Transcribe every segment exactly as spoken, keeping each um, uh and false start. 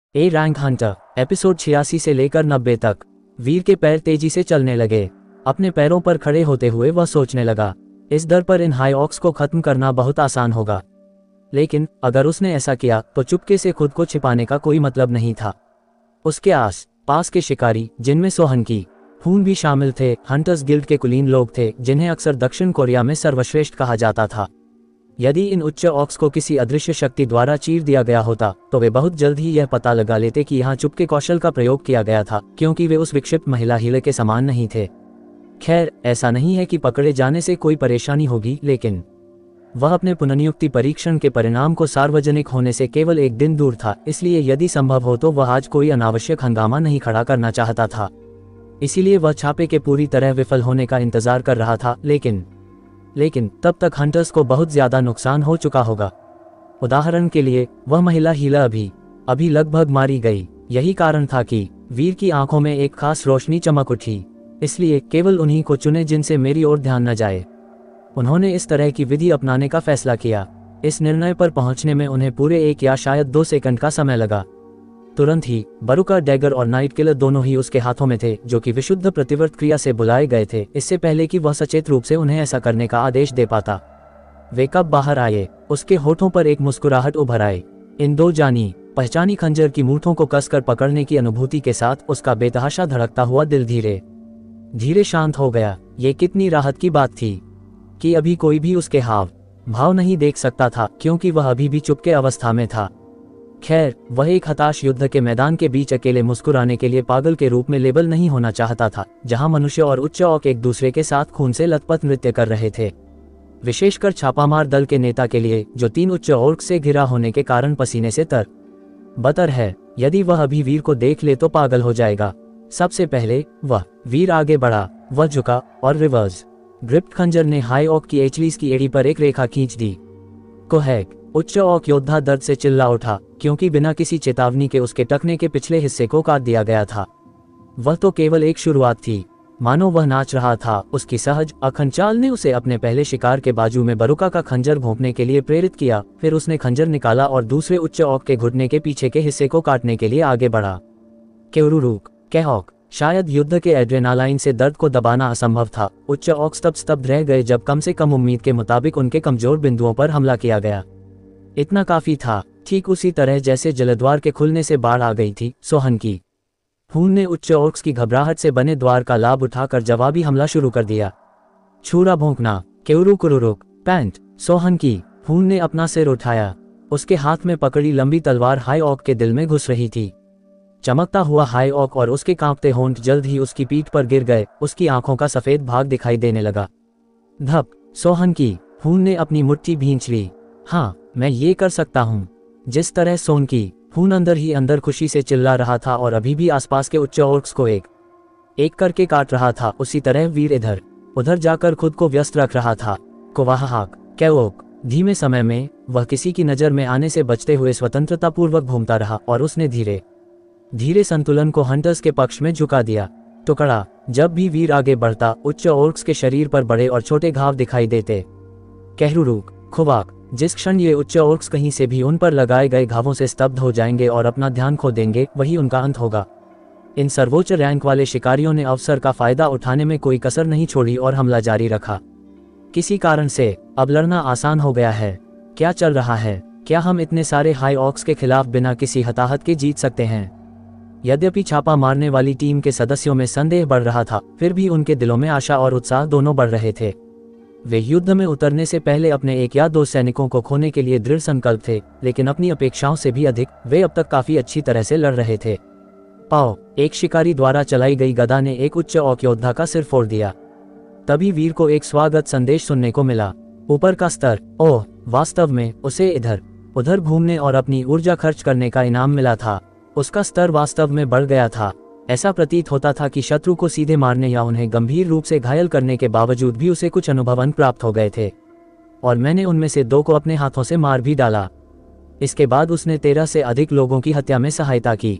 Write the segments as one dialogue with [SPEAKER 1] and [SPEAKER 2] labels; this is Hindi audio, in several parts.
[SPEAKER 1] ए रैंक हंटर एपिसोड छियासी से लेकर नब्बे तक। वीर के पैर तेजी से चलने लगे। अपने पैरों पर खड़े होते हुए वह सोचने लगा, इस दर पर इन हाई ऑक्स को खत्म करना बहुत आसान होगा। लेकिन अगर उसने ऐसा किया तो चुपके से खुद को छिपाने का कोई मतलब नहीं था। उसके आस पास के शिकारी, जिनमें सोहन की खून भी शामिल थे, हंटर्स गिल्ड के कुलीन लोग थे, जिन्हें अक्सर दक्षिण कोरिया में सर्वश्रेष्ठ कहा जाता था। यदि इन उच्च ऑक्स को किसी अदृश्य शक्ति द्वारा चीर दिया गया होता तो वे बहुत जल्द ही यह पता लगा लेते कि यहाँ चुपके कौशल का प्रयोग किया गया था, क्योंकि वे उस विक्षिप्त महिला हीले के समान नहीं थे। खैर, ऐसा नहीं है कि पकड़े जाने से कोई परेशानी होगी, लेकिन वह अपने पुनर्नियुक्ति परीक्षण के परिणाम को सार्वजनिक होने से केवल एक दिन दूर था, इसलिए यदि संभव हो तो वह आज कोई अनावश्यक हंगामा नहीं खड़ा करना चाहता था। इसीलिए वह छापे के पूरी तरह विफल होने का इंतजार कर रहा था, लेकिन लेकिन तब तक हंटर्स को बहुत ज्यादा नुकसान हो चुका होगा। उदाहरण के लिए, वह महिला हीला अभी अभी लगभग मारी गई। यही कारण था कि वीर की आंखों में एक खास रोशनी चमक उठी। इसलिए केवल उन्हीं को चुने जिनसे मेरी ओर ध्यान न जाए। उन्होंने इस तरह की विधि अपनाने का फैसला किया। इस निर्णय पर पहुंचने में उन्हें पूरे एक या शायद दो सेकंड का समय लगा। तुरंत ही बरुका डैगर और नाइट किलर दोनों ही उसके हाथों में थे, जो कि विशुद्ध प्रतिवर्त क्रिया से बुलाए गए थे, इससे पहले कि वह सचेत रूप से उन्हें ऐसा करने का आदेश दे पाता। वे कब बाहर आए, उसके होठों पर एक मुस्कुराहट उभर आई। इन दो जानी पहचानी खंजर की मूठों को कसकर पकड़ने की अनुभूति के साथ उसका बेतहाशा धड़कता हुआ दिल धीरे धीरे शांत हो गया। ये कितनी राहत की बात थी कि अभी कोई भी उसके हाव भाव नहीं देख सकता था, क्योंकि वह अभी भी चुपके अवस्था में था। खैर, वह एक हताश युद्ध के मैदान के बीच अकेले मुस्कुराने के लिए पागल के रूप में लेबल नहीं होना चाहता था, जहां मनुष्य और उच्च ऑक एक दूसरे के साथ खून से लथपथ नृत्य कर रहे थे। विशेषकर छापामार दल के नेता के लिए, जो तीन उच्च ऑर्क से घिरा होने के कारण पसीने से तर बतर है। यदि वह अभी वीर को देख ले तो पागल हो जाएगा। सबसे पहले वह वीर आगे बढ़ा। वह झुका और रिवर्स ग्रिप्ड खंजर ने हाई ऑक की एचलीस की एड़ी पर एक रेखा खींच दी। कोहैक उच्च ऑक योद्धा दर्द से चिल्ला उठा, क्योंकि बिना किसी चेतावनी के उसके टखने के पिछले हिस्से को काट दिया गया था। वह तो केवल एक शुरुआत थी, मानो वह नाच रहा था। उसकी सहज अखंड चाल ने उसे अपने पहले शिकार के बाजू में बरुका का खंजर भोंकने के लिए प्रेरित किया। फिर उसने खंजर निकाला और दूसरे उच्च ऑक के घुटने के पीछे के हिस्से को काटने के लिए आगे बढ़ा। केवरुरुक कहॉक शायद युद्ध के एड्रेनालाइन से दर्द को दबाना असंभव था। उच्च ऑक्स तब स्तब्ध रह गए जब कम से कम उम्मीद के मुताबिक उनके कमजोर बिंदुओं पर हमला किया गया। इतना काफी था, ठीक उसी तरह जैसे जलद्वार के खुलने से बाढ़ आ गई थी। सोहन की खून ने उच्च ऑक्स की घबराहट से बने द्वार का लाभ उठाकर जवाबी हमला शुरू कर दिया। छुरा भोंकना, केवरू कुरुरुक पैंट। सोहन की खून ने अपना सिर उठाया। उसके हाथ में पकड़ी लंबी तलवार हाई ऑक के दिल में घुस रही थी। चमकता हुआ हाई ऑक और उसके कांपते होंठ जल्द ही उसकी पीठ पर गिर गए। उसकी आंखों का सफेद भाग दिखाई देने लगा। धप। सोहन की खून ने अपनी मुट्ठी भींच ली। हाँ, मैं ये कर सकता हूँ। जिस तरह सोन की खून अंदर ही अंदर खुशी से चिल्ला रहा था और अभी भी आसपास के उच्च ऑर्क्स को एक एक करके काट रहा था, उसी तरह वीर इधर उधर जाकर खुद को व्यस्त रख रहा था। कोवाहाक कैओक धीमे समय में वह किसी की नजर में आने से बचते हुए स्वतंत्रतापूर्वक घूमता रहा और उसने धीरे धीरे संतुलन को हंटर्स के पक्ष में झुका दिया। टुकड़ा जब भी वीर आगे बढ़ता, उच्च ऑर्क्स के शरीर पर बड़े और छोटे घाव दिखाई देते। कहरुरुक खुवाक जिस क्षण ये उच्च ऑर्क्स कहीं से भी उन पर लगाए गए घावों से स्तब्ध हो जाएंगे और अपना ध्यान खो देंगे, वही उनका अंत होगा। इन सर्वोच्च रैंक वाले शिकारियों ने अवसर का फायदा उठाने में कोई कसर नहीं छोड़ी और हमला जारी रखा। किसी कारण से अब लड़ना आसान हो गया है। क्या चल रहा है? क्या हम इतने सारे हाई ऑक्स के खिलाफ बिना किसी हताहत के जीत सकते हैं? यद्यपि छापा मारने वाली टीम के सदस्यों में संदेह बढ़ रहा था, फिर भी उनके दिलों में आशा और उत्साह दोनों बढ़ रहे थे। वे युद्ध में उतरने से पहले अपने एक या दो सैनिकों को खोने के लिए दृढ़ संकल्प थे, लेकिन अपनी अपेक्षाओं से भी अधिक वे अब तक काफी अच्छी तरह से लड़ रहे थे। पाओ, एक शिकारी द्वारा चलाई गई गदा ने एक उच्च ऑक योद्धा का सिर फोड़ दिया। तभी वीर को एक स्वागत संदेश सुनने को मिला। ऊपर का स्तर। ओह, वास्तव में उसे इधर उधर घूमने और अपनी ऊर्जा खर्च करने का इनाम मिला था। उसका स्तर वास्तव में बढ़ गया था। ऐसा प्रतीत होता था कि शत्रु को सीधे मारने या उन्हें गंभीर रूप से घायल करने के बावजूद भी उसे कुछ अनुभव अंक प्राप्त हो गए थे, और मैंने उनमें से दो को अपने हाथों से मार भी डाला। इसके बाद उसने तेरह से अधिक लोगों की हत्या में सहायता की।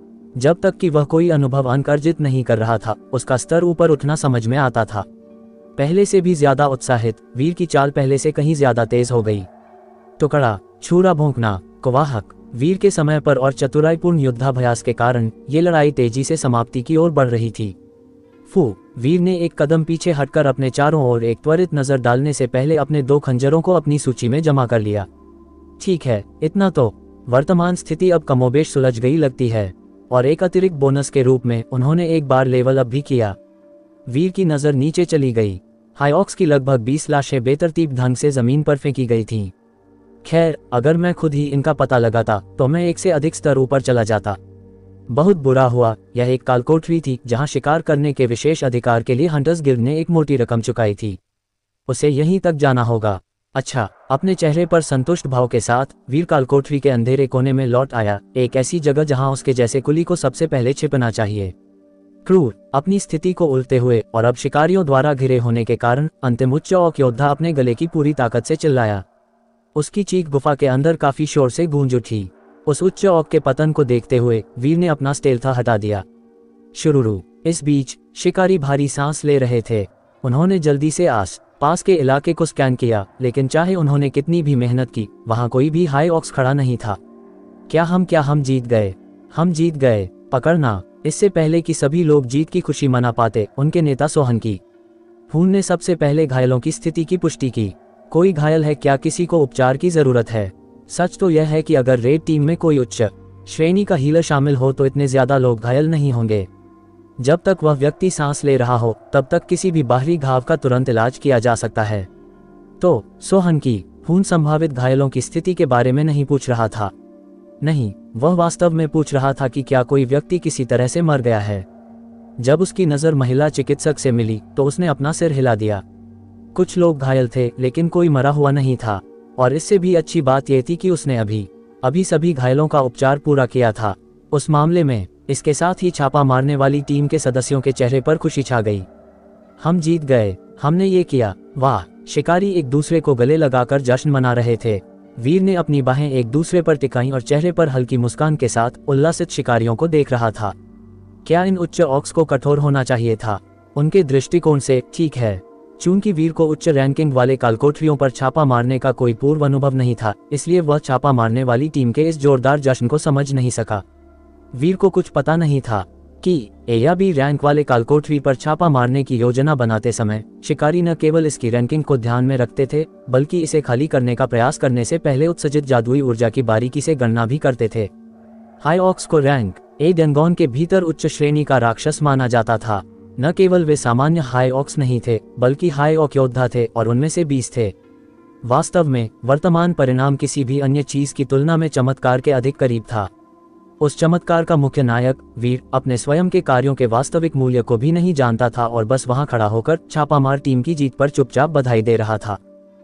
[SPEAKER 1] जब तक कि वह कोई अनुभव अंक अर्जित नहीं कर रहा था, उसका स्तर ऊपर उठना समझ में आता था। पहले से भी ज्यादा उत्साहित, वीर की चाल पहले से कहीं ज्यादा तेज हो गई। टुकड़ा छुरा भोंकना, कोवाहक वीर के समय पर और चतुराईपूर्ण युद्धाभ्यास के कारण ये लड़ाई तेजी से समाप्ति की ओर बढ़ रही थी। फू, वीर ने एक कदम पीछे हटकर अपने चारों ओर एक त्वरित नजर डालने से पहले अपने दो खंजरों को अपनी सूची में जमा कर लिया। ठीक है, इतना तो। वर्तमान स्थिति अब कमोबेश सुलझ गई लगती है, और एक अतिरिक्त बोनस के रूप में उन्होंने एक बार लेवल अप भी किया। वीर की नजर नीचे चली गई। हाईऑक्स की लगभग बीस लाशें बेतरतीब ढंग से जमीन पर फेंकी गई थीं। खैर, अगर मैं खुद ही इनका पता लगाता तो मैं एक से अधिक स्तर ऊपर चला जाता। बहुत बुरा हुआ, यह एक कालकोठरी थी जहां शिकार करने के विशेष अधिकार के लिए हंटर्स गिल्ड ने एक मोटी रकम चुकाई थी। उसे यहीं तक जाना होगा। अच्छा, अपने चेहरे पर संतुष्ट भाव के साथ वीर कालकोठरी के अंधेरे कोने में लौट आया, एक ऐसी जगह जहां उसके जैसे कुली को सबसे पहले छिपना चाहिए। क्रूर, अपनी स्थिति को उलटे हुए और अब शिकारियों द्वारा घिरे होने के कारण अंतिम उच्च ऑक योद्धा अपने गले की पूरी ताकत से चिल्लाया। उसकी चीख गुफा के अंदर काफी शोर से गूंज उठी। उस उच्च ऑक के पतन को देखते हुए वीर ने अपना स्टेल्था हटा दिया। शुरुरु। इस बीच शिकारी भारी सांस ले रहे थे। उन्होंने जल्दी से आस पास के इलाके को स्कैन किया, लेकिन चाहे उन्होंने कितनी भी मेहनत की, वहां कोई भी हाई ऑक्स खड़ा नहीं था। क्या हम क्या हम जीत गए? हम जीत गए। पकड़ना। इससे पहले कि सभी लोग जीत की खुशी मना पाते, उनके नेता सोहन की हून ने सबसे पहले घायलों की स्थिति की पुष्टि की। कोई घायल है क्या? किसी को उपचार की जरूरत है? सच तो यह है कि अगर रेड टीम में कोई उच्च श्रेणी का हीलर शामिल हो तो इतने ज्यादा लोग घायल नहीं होंगे। जब तक वह व्यक्ति सांस ले रहा हो तब तक किसी भी बाहरी घाव का तुरंत इलाज किया जा सकता है। तो सोहन की हून संभावित घायलों की स्थिति के बारे में नहीं पूछ रहा था। नहीं, वह वास्तव में पूछ रहा था कि क्या कोई व्यक्ति किसी तरह से मर गया है। जब उसकी नजर महिला चिकित्सक से मिली तो उसने अपना सिर हिला दिया। कुछ लोग घायल थे, लेकिन कोई मरा हुआ नहीं था, और इससे भी अच्छी बात यह थी कि उसने अभी अभी सभी घायलों का उपचार पूरा किया था। उस मामले में इसके साथ ही छापा मारने वाली टीम के सदस्यों के चेहरे पर खुशी छा गई। हम जीत गए, हमने ये किया, वाह। शिकारी एक दूसरे को गले लगाकर जश्न मना रहे थे। वीर ने अपनी बाहें एक दूसरे पर टिकाई और चेहरे पर हल्की मुस्कान के साथ उल्लासित शिकारियों को देख रहा था। क्या इन उच्च ऑक्स को कठोर होना चाहिए था? उनके दृष्टिकोण से ठीक है। चूंकि वीर को उच्च रैंकिंग वाले कालकोठरियों पर छापा मारने का कोई पूर्व अनुभव नहीं था, इसलिए वह छापा मारने वाली टीम के इस जोरदार जश्न को समझ नहीं सका। वीर को कुछ पता नहीं था कि ए या बी रैंक वाले कालकोठरी पर छापा मारने की योजना बनाते समय शिकारी न केवल इसकी रैंकिंग को ध्यान में रखते थे, बल्कि इसे खाली करने का प्रयास करने से पहले उत्सर्जित जादुई ऊर्जा की बारीकी से गणना भी करते थे। हाई ऑक्स को रैंक ए डेंगोन के भीतर उच्च श्रेणी का राक्षस माना जाता था। न केवल वे सामान्य हाई ऑक्स नहीं थे, बल्कि हाई ऑक योद्धा थे, और उनमें से बीस थे। वास्तव में वर्तमान परिणाम किसी भी अन्य चीज की तुलना में चमत्कार के अधिक करीब था। उस चमत्कार का मुख्य नायक वीर अपने स्वयं के कार्यों के वास्तविक मूल्य को भी नहीं जानता था और बस वहां खड़ा होकर छापामार टीम की जीत पर चुपचाप बधाई दे रहा था।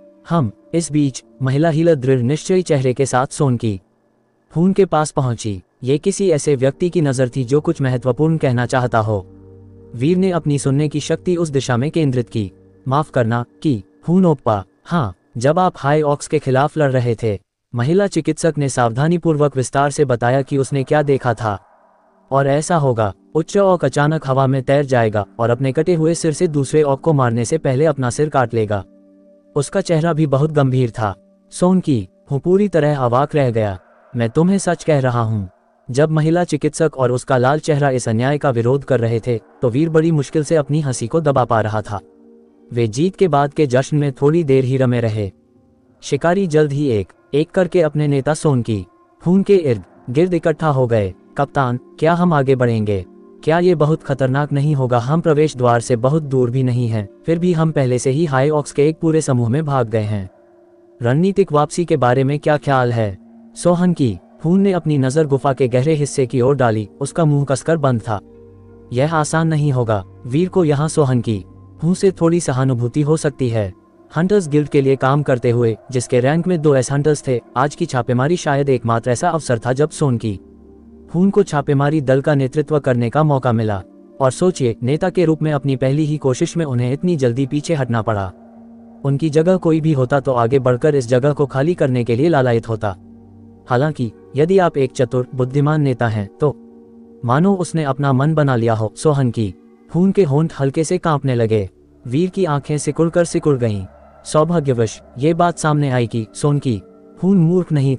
[SPEAKER 1] हम इस बीच महिला हीलर दृढ़ निश्चयी चेहरे के साथ सोन की हून के पास पहुंची। ये किसी ऐसे व्यक्ति की नजर थी जो कुछ महत्वपूर्ण कहना चाहता हो। वीर ने अपनी सुनने की शक्ति उस दिशा में केंद्रित की। माफ करना कि हून ओप्पा, हाँ, जब आप हाई ऑक्स के खिलाफ लड़ रहे थे, महिला चिकित्सक ने सावधानीपूर्वक विस्तार से बताया कि उसने क्या देखा था। और ऐसा होगा, उच्च ऑक अचानक हवा में तैर जाएगा और अपने कटे हुए सिर से दूसरे ऑक को मारने से पहले अपना सिर काट लेगा। उसका चेहरा भी बहुत गंभीर था। सोन की हूँ पूरी तरह अवाक रह गया। मैं तुम्हें सच कह रहा हूँ। जब महिला चिकित्सक और उसका लाल चेहरा इस अन्याय का विरोध कर रहे थे तो वीर बड़ी मुश्किल से अपनी हंसी को दबा पा रहा था। वे जीत के बाद के जश्न में थोड़ी देर ही रमे रहे। शिकारी जल्द ही एक एक करके अपने नेता सोन की हून के इर्द गिर्द इकट्ठा हो गए। कप्तान, क्या हम आगे बढ़ेंगे? क्या ये बहुत खतरनाक नहीं होगा? हम प्रवेश द्वार से बहुत दूर भी नहीं हैं, फिर भी हम पहले से ही हाई ऑक्स के एक पूरे समूह में भाग गए हैं। रणनीतिक वापसी के बारे में क्या ख्याल है? सोहन की हून ने अपनी नजर गुफा के गहरे हिस्से की ओर डाली। उसका मुंह कसकर बंद था। यह आसान नहीं होगा। वीर को यहाँ सोहन की हूं से थोड़ी सहानुभूति हो सकती है। हंटर्स गिल्ड के लिए काम करते हुए, जिसके रैंक में दो एस हंटर्स थे, आज की छापेमारी शायद एकमात्र ऐसा अवसर था जब सोन की हून को छापेमारी दल का नेतृत्व करने का मौका मिला। और सोचिए, नेता के रूप में अपनी पहली ही कोशिश में उन्हें इतनी जल्दी पीछे हटना पड़ा। उनकी जगह कोई भी होता तो आगे बढ़कर इस जगह को खाली करने के लिए लालायित होता। हालांकि यदि आप एक चतुर बुद्धिमान नेता हैं तो मानो उसने अपना मन बना लिया हो। सोहन की हून के होंठ हल्के से कांपने लगे। वीर की आंखें सिकुड़कर सिकुड़ गईं। सौभाग्यवश ये बात सामने आई कि सोन की हून मूर्ख नहीं था।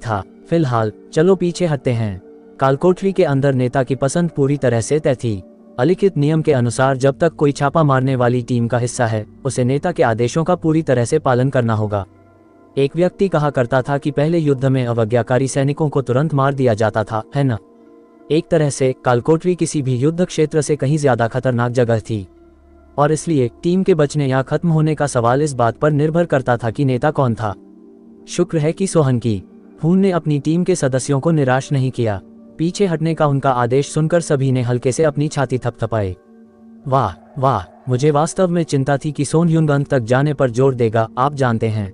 [SPEAKER 1] फिलहाल चलो पीछे हटते हैं। कालकोठरी के अंदर नेता की पसंद पूरी तरह से तय थी। अलिखित नियम के अनुसार जब तक कोई छापा मारने वाली टीम का हिस्सा है, उसे नेता के आदेशों का पूरी तरह से पालन करना होगा। एक व्यक्ति कहा करता था कि पहले युद्ध में अवज्ञाकारी सैनिकों को तुरंत मार दिया जाता था, है न? एक तरह से कालकोठरी किसी भी युद्ध क्षेत्र से कहीं ज्यादा खतरनाक जगह थी, और इसलिए टीम के बचने या खत्म होने का सवाल इस बात पर निर्भर करता था कि नेता कौन था। शुक्र है कि सोहनकी हून ने अपनी टीम के सदस्यों को निराश नहीं किया। पीछे हटने का उनका आदेश सुनकर सभी ने हल्के से अपनी छाती थपथपाई। वाह वाह, मुझे वास्तव में चिंता थी कि सोन युंग अंत तक जाने पर जोर देगा, आप जानते हैं।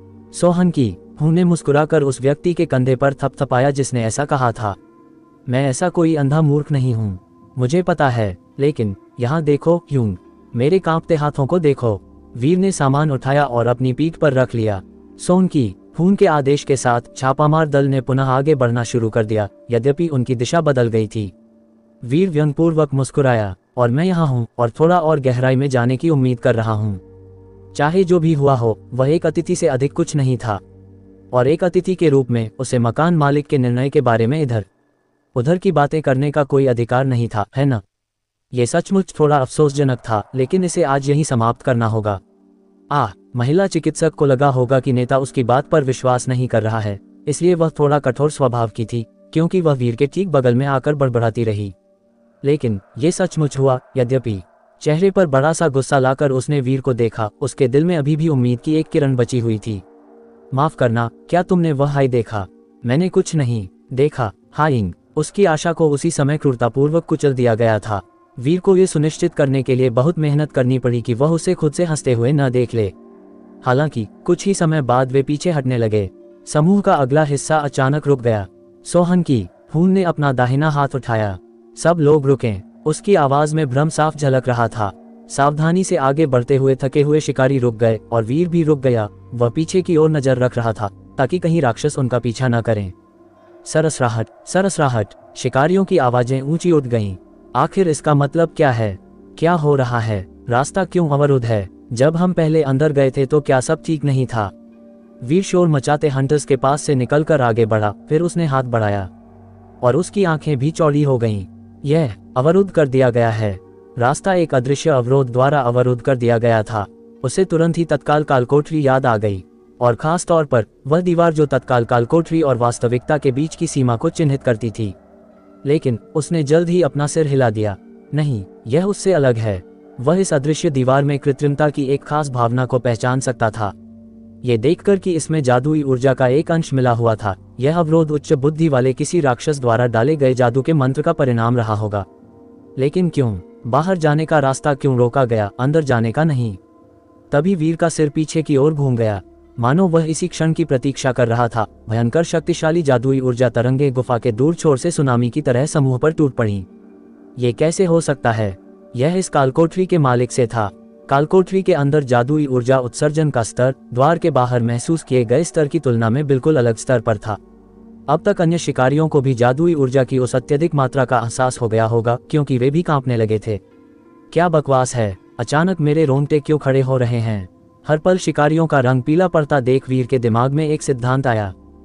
[SPEAKER 1] सोहनकी हून ने मुस्कुराकर उस व्यक्ति के कंधे पर थपथपाया जिसने ऐसा कहा था। मैं ऐसा कोई अंधा मूर्ख नहीं हूँ, मुझे पता है, लेकिन यहाँ देखो युंग, मेरे कांपते हाथों को देखो। वीर ने सामान उठाया और अपनी पीठ पर रख लिया। सोनकी हून के आदेश के साथ छापामार दल ने पुनः आगे बढ़ना शुरू कर दिया, यद्यपि उनकी दिशा बदल गई थी। वीर व्यंगपूर्वक मुस्कुराया, और मैं यहाँ हूँ और थोड़ा और गहराई में जाने की उम्मीद कर रहा हूँ। चाहे जो भी हुआ हो, वह एक अतिथि से अधिक कुछ नहीं था, और एक अतिथि के रूप में उसे मकान मालिक के निर्णय के बारे में इधर उधर की बातें करने का कोई अधिकार नहीं था, है न? ये सचमुच थोड़ा अफसोसजनक था, लेकिन इसे आज यहीं समाप्त करना होगा। आ महिला चिकित्सक को लगा होगा कि नेता उसकी बात पर विश्वास नहीं कर रहा है, इसलिए वह थोड़ा कठोर स्वभाव की थी, क्योंकि वह वीर के ठीक बगल में आकर बड़बड़ाती रही। लेकिन ये सचमुच हुआ। यद्यपि चेहरे पर बड़ा सा गुस्सा लाकर उसने वीर को देखा, उसके दिल में अभी भी उम्मीद की एक किरण बची हुई थी। माफ करना, क्या तुमने वह हाई देखा? मैंने कुछ नहीं देखा, हाइंग। उसकी आशा को उसी समय क्रूरतापूर्वक कुचल दिया गया था। वीर को यह सुनिश्चित करने के लिए बहुत मेहनत करनी पड़ी कि वह उसे खुद से हंसते हुए न देख ले। हालांकि कुछ ही समय बाद वे पीछे हटने लगे। समूह का अगला हिस्सा अचानक रुक गया। सोहनकी हून ने अपना दाहिना हाथ उठाया। सब लोग रुके। उसकी आवाज में भ्रम साफ झलक रहा था। सावधानी से आगे बढ़ते हुए थके हुए शिकारी रुक गए और वीर भी रुक गया। वह पीछे की ओर नजर रख रहा था ताकि कहीं राक्षस उनका पीछा न करें। सरसराहट, सरसराहट, शिकारियों की आवाजें ऊंची उठ गईं। आखिर इसका मतलब क्या है? क्या हो रहा है? रास्ता क्यों अवरुद्ध है? जब हम पहले अंदर गए थे तो क्या सब ठीक नहीं था? वीर शोर मचाते हंटर्स के पास से निकलकर आगे बढ़ा, फिर उसने हाथ बढ़ाया और उसकी आंखें भी चौड़ी हो गईं। यह अवरुद्ध कर दिया गया है। रास्ता एक अदृश्य अवरोध द्वारा अवरुद्ध कर दिया गया था। उसे तुरंत ही तत्काल कालकोठरी याद आ गई, और खास तौर पर वह दीवार जो तत्काल कालकोठरी और वास्तविकता के बीच की सीमा को चिन्हित करती थी। लेकिन उसने जल्द ही अपना सिर हिला दिया। नहीं, यह उससे अलग है। वह इस अदृश्य दीवार में कृत्रिमता की एक खास भावना को पहचान सकता था। ये देखकर कि इसमें जादुई ऊर्जा का एक अंश मिला हुआ था, यह अवरोध उच्च बुद्धि वाले किसी राक्षस द्वारा डाले गए जादू के मंत्र का परिणाम रहा होगा। लेकिन क्यों? बाहर जाने का रास्ता क्यों रोका गया, अंदर जाने का नहीं? तभी वीर का सिर पीछे की ओर घूम गया, मानो वह इसी क्षण की प्रतीक्षा कर रहा था। भयंकर शक्तिशाली जादुई ऊर्जा तरंगे गुफा के दूर छोर से सुनामी की तरह समूह पर टूट पड़ी। ये कैसे हो सकता है? यह इस कालकोठरी के मालिक से था। कालकोठरी के अंदर जादुई ऊर्जा उत्सर्जन का स्तर द्वार के बाहर महसूस किए गए स्तर की तुलना में बिल्कुल अलग स्तर पर था। अब तक अन्य शिकारियों को भी जादुई ऊर्जा की उस अत्यधिक मात्रा का एहसास हो गया होगा, क्योंकि वे भी कांपने लगे थे। क्या बकवास है? अचानक मेरे रोंगटे क्यों खड़े हो रहे हैं? हर पल शिकारियों का रंग पीला पड़ता देख वीर के दिमाग में एक सिद्धांत आया।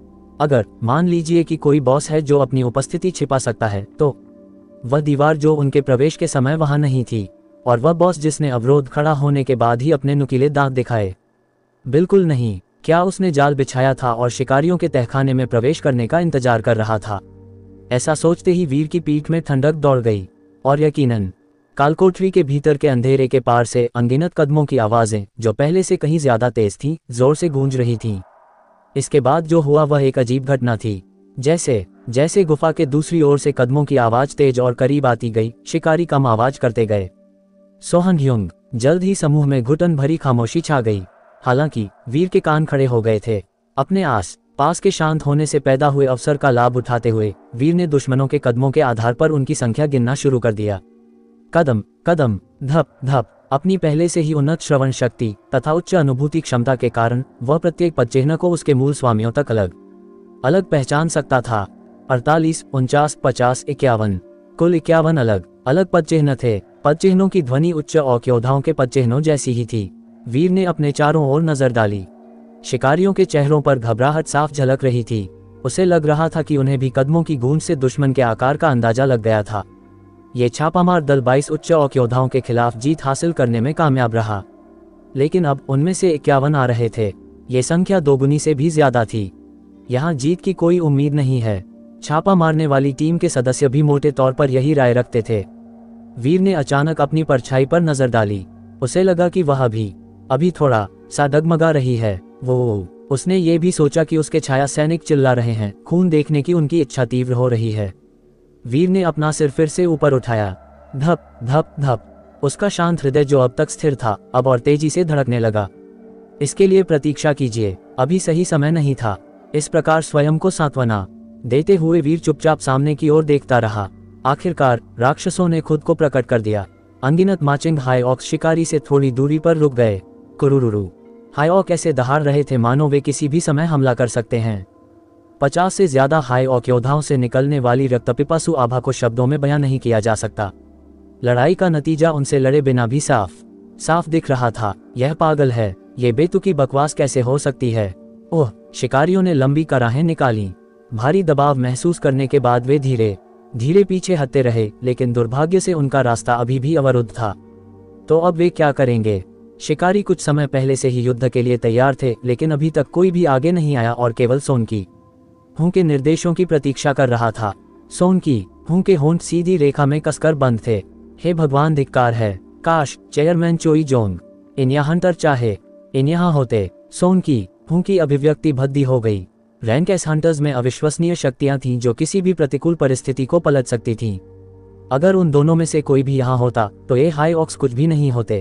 [SPEAKER 1] अगर मान लीजिए कि कोई बॉस है जो अपनी उपस्थिति छिपा सकता है, तो वह दीवार जो उनके प्रवेश के समय वहां नहीं थी, और वह बॉस जिसने अवरोध खड़ा होने के बाद ही अपने नुकीले दांत दिखाए। बिल्कुल नहीं। क्या उसने जाल बिछाया था और शिकारियों के तहखाने में प्रवेश करने का इंतजार कर रहा था? ऐसा सोचते ही वीर की पीठ में ठंडक दौड़ गई, और यकीनन कालकोठरी के भीतर के अंधेरे के पार से अनगिनत कदमों की आवाजें, जो पहले से कहीं ज्यादा तेज थीं, जोर से गूंज रही थीं। इसके बाद जो हुआ वह एक अजीब घटना थी। जैसे जैसे गुफा के दूसरी ओर से कदमों की आवाज तेज और करीब आती गई, शिकारी कम आवाज करते गए। सोहन ह्युंग। जल्द ही समूह में घुटन भरी खामोशी छा गई। हालांकि वीर के कान खड़े हो गए थे। अपने आस पास के शांत होने से पैदा हुए अवसर का लाभ उठाते हुए वीर ने दुश्मनों के कदमों के आधार पर उनकी संख्या गिनना शुरू कर दिया। कदम कदम, धप धप। अपनी पहले से ही उन्नत श्रवण शक्ति तथा उच्च अनुभूति क्षमता के कारण वह प्रत्येक पदचिह्न को उसके मूल स्वामियों तक अलग अलग पहचान सकता था। अड़तालीस, उनचास, पचास, इक्यावन, कुल इक्यावन अलग अलग पदचिह्न थे। पदचिह्नों की ध्वनि उच्च और योद्धाओं के पदचिह्नों जैसी ही थी। वीर ने अपने चारों ओर नजर डाली। शिकारियों के चेहरों पर घबराहट साफ झलक रही थी। उसे लग रहा था कि उन्हें भी कदमों की गूंज से दुश्मन के आकार का अंदाजा लग गया था। ये छापामार दल बाईस उच्च ऑक योद्धाओं के खिलाफ जीत हासिल करने में कामयाब रहा, लेकिन अब उनमें से इक्यावन आ रहे थे। ये संख्या दोगुनी से भी ज्यादा थी। यहाँ जीत की कोई उम्मीद नहीं है। छापा मारने वाली टीम के सदस्य भी मोटे तौर पर यही राय रखते थे। वीर ने अचानक अपनी परछाई पर नजर डाली। उसे लगा कि वह भी अभी थोड़ा सा डगमगा रही है। वो उसने ये भी सोचा कि उसके छाया सैनिक चिल्ला रहे हैं। खून देखने की उनकी इच्छा तीव्र हो रही है। वीर ने अपना सिर फिर से ऊपर उठाया। धप धप धप। उसका शांत हृदय जो अब तक स्थिर था, अब और तेजी से धड़कने लगा। इसके लिए प्रतीक्षा कीजिए, अभी सही समय नहीं था। इस प्रकार स्वयं को सांत्वना देते हुए वीर चुपचाप सामने की ओर देखता रहा। आखिरकार राक्षसों ने खुद को प्रकट कर दिया। अनगिनत माचिंग हाई ऑक्स शिकारी से थोड़ी दूरी पर रुक गए। कुरुरुरु। हाई ऑक ऐसे दहाड़ रहे थे मानो वे किसी भी समय हमला कर सकते हैं। पचास से ज्यादा हाई ऑक योद्धाओं से निकलने वाली रक्तपिपासु आभा को शब्दों में बयां नहीं किया जा सकता। लड़ाई का नतीजा उनसे लड़े बिना भी साफ साफ दिख रहा था। यह पागल है, ये बेतुकी बकवास कैसे हो सकती है। ओह, शिकारियों ने लंबी कराहें निकाली। भारी दबाव महसूस करने के बाद वे धीरे धीरे पीछे हटते रहे, लेकिन दुर्भाग्य से उनका रास्ता अभी भी अवरुद्ध था। तो अब वे क्या करेंगे? शिकारी कुछ समय पहले से ही युद्ध के लिए तैयार थे, लेकिन अभी तक कोई भी आगे नहीं आया और केवल सोनकी हूं के निर्देशों की प्रतीक्षा कर रहा था। सोनकी हूं के होंठ सीधी रेखा में कसकर बंद थे। हे भगवान, धिक्कार है। काश चेयरमैन चोई जोंग इन यहाँ हंटर चाहे इन यहाँ होते। सोनकी हूं की अभिव्यक्ति भद्दी हो गई। रैंक एस हंटर्स में अविश्वसनीय शक्तियां थीं जो किसी भी प्रतिकूल परिस्थिति को पलट सकती थीं। अगर उन दोनों में से कोई भी यहाँ होता तो ये हाई ऑक्स कुछ भी नहीं होते।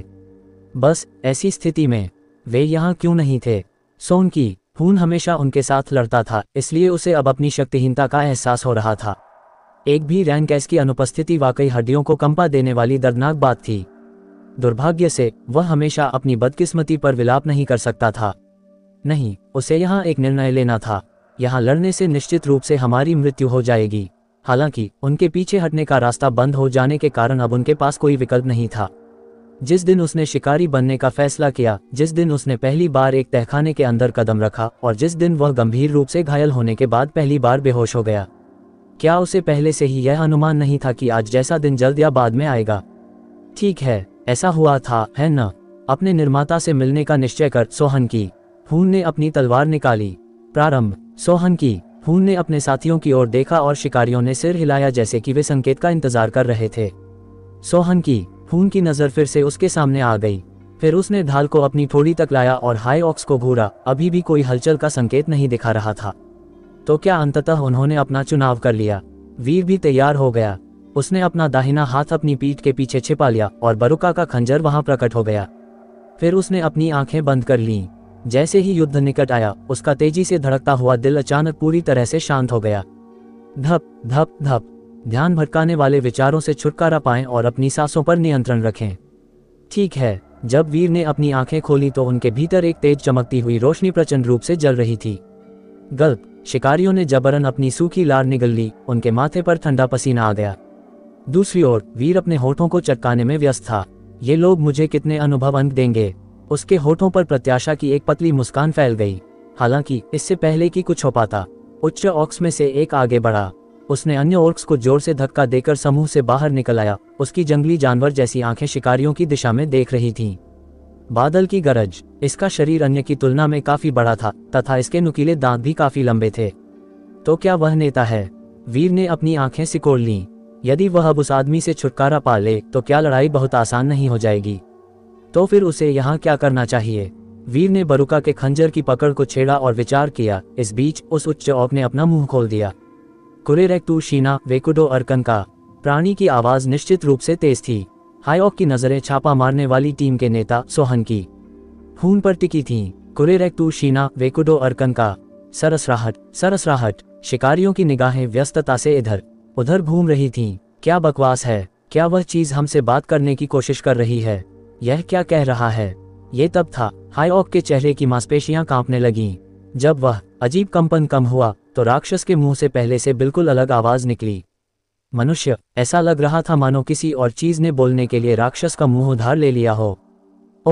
[SPEAKER 1] बस ऐसी स्थिति में वे यहाँ क्यों नहीं थे? सोनकी हून हमेशा उनके साथ लड़ता था, इसलिए उसे अब अपनी शक्तिहीनता का एहसास हो रहा था। एक भी रैंक एस की अनुपस्थिति वाकई हड्डियों को कंपा देने वाली दर्दनाक बात थी। दुर्भाग्य से वह हमेशा अपनी बदकिस्मती पर विलाप नहीं कर सकता था। नहीं, उसे यहाँ एक निर्णय लेना था। यहाँ लड़ने से निश्चित रूप से हमारी मृत्यु हो जाएगी। हालांकि उनके पीछे हटने का रास्ता बंद हो जाने के कारण अब उनके पास कोई विकल्प नहीं था। जिस दिन उसने शिकारी बनने का फैसला किया, जिस दिन उसने पहली बार एक तहखाने के अंदर कदम रखा और जिस दिन वह गंभीर रूप से घायल होने के बाद पहली बार बेहोश हो गया, क्या उसे पहले से ही यह अनुमान नहीं था कि आज जैसा दिन जल्द या बाद में आएगा? ठीक है, ऐसा हुआ था, है न? अपने निर्माता से मिलने का निश्चय कर सोहन की हून ने अपनी तलवार निकाली। प्रारंभ। सोहन की हून ने अपने साथियों की ओर देखा और शिकारियों ने सिर हिलाया जैसे कि वे संकेत का इंतजार कर रहे थे। सोहन की हून की नजर फिर से उसके सामने आ गई। फिर उसने ढाल को अपनी ठोड़ी तक लाया और हाई ऑक्स को घूरा। अभी भी कोई हलचल का संकेत नहीं दिखा रहा था। तो क्या अंततः उन्होंने अपना चुनाव कर लिया? वीर भी तैयार हो गया। उसने अपना दाहिना हाथ अपनी पीठ के पीछे छिपा लिया और बरुका का खंजर वहां प्रकट हो गया। फिर उसने अपनी आंखें बंद कर लीं। जैसे ही युद्ध निकट आया, उसका तेजी से धड़कता हुआ दिल अचानक पूरी तरह से शांत हो गया। धप धप धप। ध्यान भटकाने वाले विचारों से छुटकारा पाएं और अपनी सांसों पर नियंत्रण रखें। ठीक है, जब वीर ने अपनी आंखें खोली तो उनके भीतर एक तेज चमकती हुई रोशनी प्रचंड रूप से जल रही थी। गल्प। शिकारियों ने जबरन अपनी सूखी लार निगल ली। उनके माथे पर ठंडा पसीना आ गया। दूसरी ओर वीर अपने होठों को चटकाने में व्यस्त था। ये लोग मुझे कितने अनुभव अंक देंगे? उसके होठों पर प्रत्याशा की एक पतली मुस्कान फैल गई। हालांकि इससे पहले कि कुछ हो पाता, उच्च ऑक्स में से एक आगे बढ़ा। उसने अन्य ऑर्क्स को जोर से धक्का देकर समूह से बाहर निकल आया। उसकी जंगली जानवर जैसी आंखें शिकारियों की दिशा में देख रही थीं। बादल की गरज। इसका शरीर अन्य की तुलना में काफी बड़ा था तथा इसके नुकीले दांत भी काफी लंबे थे। तो क्या वह नेता है? वीर ने अपनी आंखें सिकोड़ लीं। यदि वह अब उस आदमी से छुटकारा पा ले तो क्या लड़ाई बहुत आसान नहीं हो जाएगी? तो फिर उसे यहाँ क्या करना चाहिए? वीर ने बरुका के खंजर की पकड़ को छेड़ा और विचार किया। इस बीच उस उच्च ऑक ने अपना मुंह खोल दिया। कुरेरेक्टू शीना वेकुडो अर्कन का। प्राणी की आवाज निश्चित रूप से तेज थी। हाई ऑक की नजरें छापा मारने वाली टीम के नेता सोहन की हून पर टिकी थीं। कुरेरेक्टू शीना वेकुडो अर्कन का। सरसराहट सरसराहट। शिकारियों की निगाहें व्यस्तता से इधर उधर घूम रही थीं। क्या बकवास है? क्या वह चीज हमसे बात करने की कोशिश कर रही है? यह क्या कह रहा है? ये तब था हाई ऑक के चेहरे की मांसपेशियां कांपने लगीं। जब वह अजीब कंपन कम हुआ तो राक्षस के मुंह से पहले से बिल्कुल अलग आवाज निकली। मनुष्य। ऐसा लग रहा था मानो किसी और चीज ने बोलने के लिए राक्षस का मुंह उधार ले लिया हो। ओह,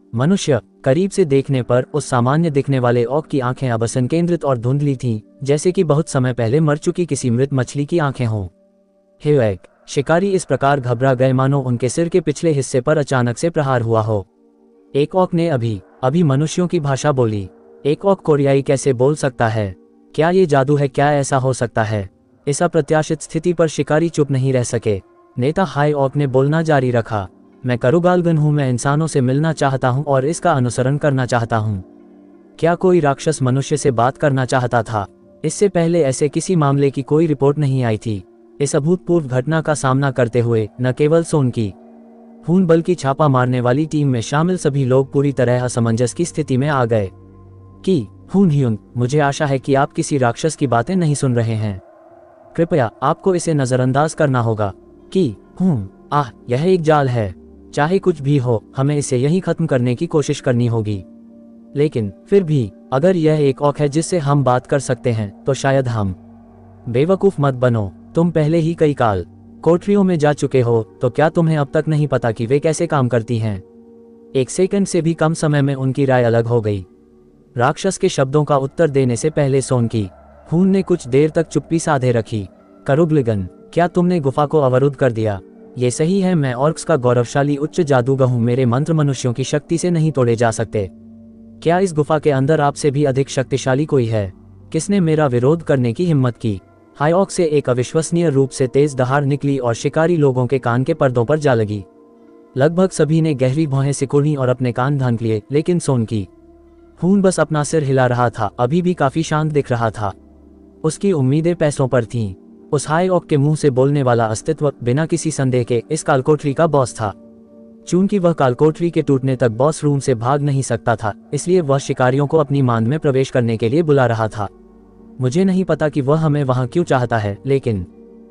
[SPEAKER 1] मनुष्य करीब से देखने पर उस सामान्य दिखने वाले ऑक की आंखें अब संकेंद्रित और धुंधली थीं, जैसे कि बहुत समय पहले मर चुकी किसी मृत मछली की आंखें हों। हेवैक शिकारी इस प्रकार घबरा गए मानो उनके सिर के पिछले हिस्से पर अचानक से प्रहार हुआ हो। एक ऑक ने अभी अभी मनुष्यों की भाषा बोली। एक ऑक कोरियाई कैसे बोल सकता है? क्या ये जादू है? क्या ऐसा हो सकता है? इस अप्रत्याशित स्थिति पर शिकारी चुप नहीं रह सके। नेता हाई ऑक ने बोलना जारी रखा, मैं करुगालगन हूं, मैं इंसानों से मिलना चाहता हूं और इसका अनुसरण करना चाहता हूं। क्या कोई राक्षस मनुष्य से बात करना चाहता था? इससे पहले ऐसे किसी मामले की कोई रिपोर्ट नहीं आई थी। इस अभूतपूर्व घटना का सामना करते हुए न केवल सोन की हून बल्कि छापा मारने वाली टीम में शामिल सभी लोग पूरी तरह असमंजस की स्थिति में आ गए। कि हून ह्यून, मुझे आशा है कि आप किसी राक्षस की बातें नहीं सुन रहे हैं। कृपया आपको इसे नजरअंदाज करना होगा। कि हून, आह, यह एक जाल है। चाहे कुछ भी हो, हमें इसे यहीं खत्म करने की कोशिश करनी होगी। लेकिन फिर भी अगर यह एक ऑक है जिससे हम बात कर सकते हैं, तो शायद हम। बेवकूफ मत बनो, तुम पहले ही कई काल कोठरियों में जा चुके हो, तो क्या तुम्हें अब तक नहीं पता कि वे कैसे काम करती हैं? एक सेकंड से भी कम समय में उनकी राय अलग हो गई। राक्षस के शब्दों का उत्तर देने से पहले सोन की हून ने कुछ देर तक चुप्पी साधे रखी। करुग्लिगन, क्या तुमने गुफा को अवरुद्ध कर दिया? ये सही है, मैं ऑर्क्स का गौरवशाली उच्च जादूगर हूं, मेरे मंत्र मनुष्यों की शक्ति से नहीं तोड़े जा सकते। क्या इस गुफा के अंदर आपसे भी अधिक शक्तिशाली कोई है? किसने मेरा विरोध करने की हिम्मत की? हाईऑक से एक अविश्वसनीय रूप से तेज दहाड़ निकली और शिकारी लोगों के कान के पर्दों पर जा लगी। लगभग सभी ने गहरी भौहें सिकुड़ी और अपने कान ढांक लिए, लेकिन सोन की हून बस अपना सिर हिला रहा था, अभी भी काफी शांत दिख रहा था। उसकी उम्मीदें पैसों पर थीं। उस हाईऑक के मुंह से बोलने वाला अस्तित्व बिना किसी संदेह के इस कालकोठरी का बॉस था। चूंकि वह कालकोठरी के टूटने तक बॉस रूम से भाग नहीं सकता था, इसलिए वह शिकारियों को अपनी मांद में प्रवेश करने के लिए बुला रहा था। मुझे नहीं पता कि वह हमें वहां क्यों चाहता है, लेकिन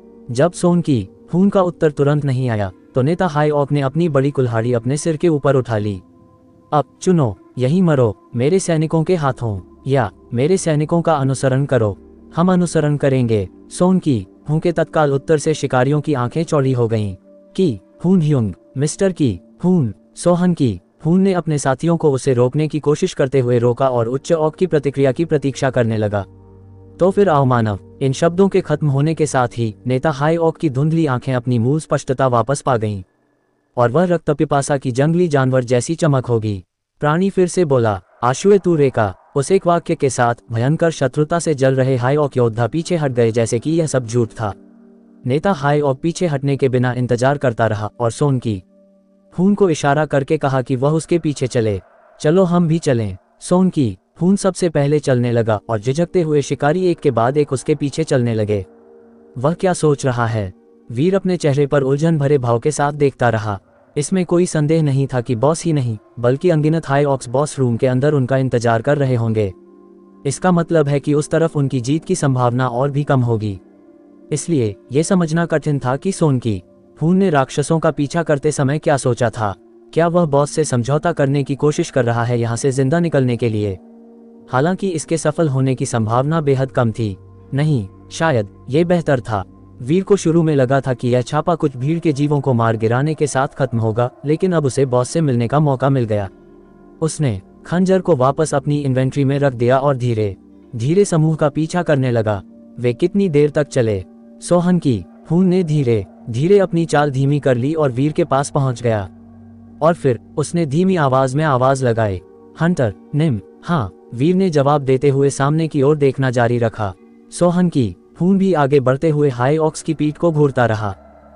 [SPEAKER 1] जब सोन की हून का उत्तर तुरंत नहीं आया, तो नेता हाईऑक ने अपनी बड़ी कुल्हाड़ी अपने सिर के ऊपर उठा ली। अब चुनो, यहीं मरो मेरे सैनिकों के हाथों, या मेरे सैनिकों का अनुसरण करो। हम अनुसरण करेंगे। सोन की हूं के तत्काल उत्तर से शिकारियों की आंखें चौड़ी हो गईं। कि हून ह्यूंग, मिस्टर की हून, सोहन की हून ने अपने साथियों को उसे रोकने की कोशिश करते हुए रोका और उच्च ऑक की प्रतिक्रिया की प्रतीक्षा करने लगा। तो फिर आओ मानव। इन शब्दों के खत्म होने के साथ ही नेता हाई ऑक की धुंधली आंखें अपनी मूल स्पष्टता वापस पा गईं और वह रक्त पिपासा की जंगली जानवर जैसी चमक होगी। प्राणी फिर से बोला, आशुए तू रेका। उस एक वाक्य के साथ भयंकर शत्रुता से जल रहे हाई ऑक योद्धा पीछे हट गए, जैसे कि यह सब झूठ था। नेता हाई ऑक पीछे हटने के बिना इंतजार करता रहा और सोन की हून को इशारा करके कहा कि वह उसके पीछे चले। चलो हम भी चलें। सोन की हून सबसे पहले चलने लगा और झिझकते हुए शिकारी एक के बाद एक उसके पीछे चलने लगे। वह क्या सोच रहा है? वीर अपने चेहरे पर उलझन भरे भाव के साथ देखता रहा। इसमें कोई संदेह नहीं था कि बॉस ही नहीं बल्कि अनगिनत हाई ऑक्स बॉस रूम के अंदर उनका इंतजार कर रहे होंगे। इसका मतलब है कि उस तरफ उनकी जीत की संभावना और भी कम होगी। इसलिए यह समझना कठिन था कि सोन की हून ने राक्षसों का पीछा करते समय क्या सोचा था। क्या वह बॉस से समझौता करने की कोशिश कर रहा है यहाँ से जिंदा निकलने के लिए? हालांकि इसके सफल होने की संभावना बेहद कम थी। नहीं, शायद ये बेहतर था। वीर को शुरू में लगा था कि यह छापा कुछ भीड़ के जीवों को मार गिराने के साथ खत्म होगा, लेकिन अब उसे बॉस से मिलने का मौका मिल गया। उसने खंजर को वापस अपनी इन्वेंट्री में रख दिया और धीरे धीरे समूह का पीछा करने लगा। वे कितनी देर तक चले? सोहन की हून ने धीरे धीरे अपनी चाल धीमी कर ली और वीर के पास पहुंच गया। और फिर उसने धीमी आवाज में आवाज लगाई, हंटर, निम। हाँ, वीर ने जवाब देते हुए सामने की ओर देखना जारी रखा। सोहन की हून भी आगे बढ़ते हुए हाई ऑक्स की पीठ को घूरता रहा।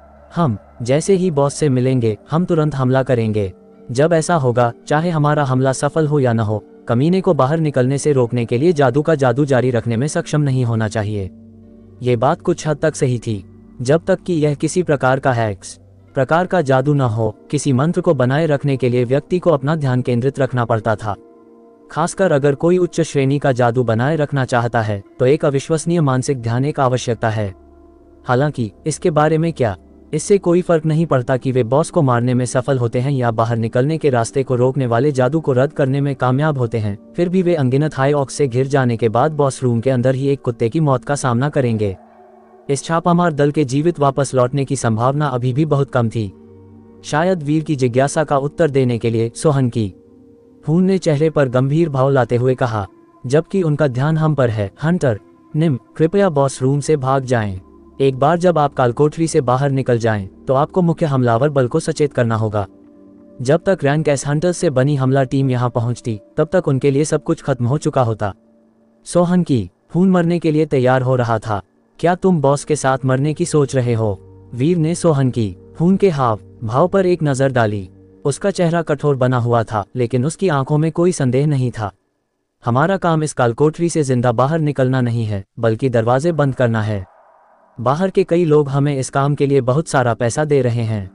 [SPEAKER 1] हम जैसे ही बॉस से मिलेंगे, हम तुरंत हमला करेंगे। जब ऐसा होगा, चाहे हमारा हमला सफल हो या न हो, कमीने को बाहर निकलने से रोकने के लिए जादू का जादू जारी रखने में सक्षम नहीं होना चाहिए। ये बात कुछ हद तक सही थी, जब तक कि यह किसी प्रकार का हैक्स प्रकार का जादू न हो। किसी मंत्र को बनाए रखने के लिए व्यक्ति को अपना ध्यान केंद्रित रखना पड़ता था। खासकर अगर कोई उच्च श्रेणी का जादू बनाए रखना चाहता है, तो एक अविश्वसनीय मानसिक ध्यान एक आवश्यकता है। हालांकि इसके बारे में क्या, इससे कोई फर्क नहीं पड़ता कि वे बॉस को मारने में सफल होते हैं या बाहर निकलने के रास्ते को रोकने वाले जादू को रद्द करने में कामयाब होते हैं। फिर भी वे अनगिनत हाई ऑक्स से घिर जाने के बाद बॉस रूम के अंदर ही एक कुत्ते की मौत का सामना करेंगे। इस छापामार दल के जीवित वापस लौटने की संभावना अभी भी बहुत कम थी। शायद वीर की जिज्ञासा का उत्तर देने के लिए सोहन की हून ने चेहरे पर गंभीर भाव लाते हुए कहा, जबकि उनका ध्यान हम पर है। हंटर, निम, कृपया बॉस रूम से भाग जाएं। एक बार जब आप कालकोठरी से बाहर निकल जाएं, तो आपको मुख्य हमलावर बल को सचेत करना होगा। जब तक रैंक एस हंटर्स से बनी हमला टीम यहां पहुंचती, तब तक उनके लिए सब कुछ खत्म हो चुका होता। सोहन की, हून मरने के लिए तैयार हो रहा था। क्या तुम बॉस के साथ मरने की सोच रहे हो? वीर ने सोहन की, हून के हाव भाव पर एक नजर डाली। उसका चेहरा कठोर बना हुआ था, लेकिन उसकी आंखों में कोई संदेह नहीं था। हमारा काम इस कालकोठरी से जिंदा बाहर निकलना नहीं है, बल्कि दरवाजे बंद करना है। बाहर के कई लोग हमें इस काम के लिए बहुत सारा पैसा दे रहे हैं।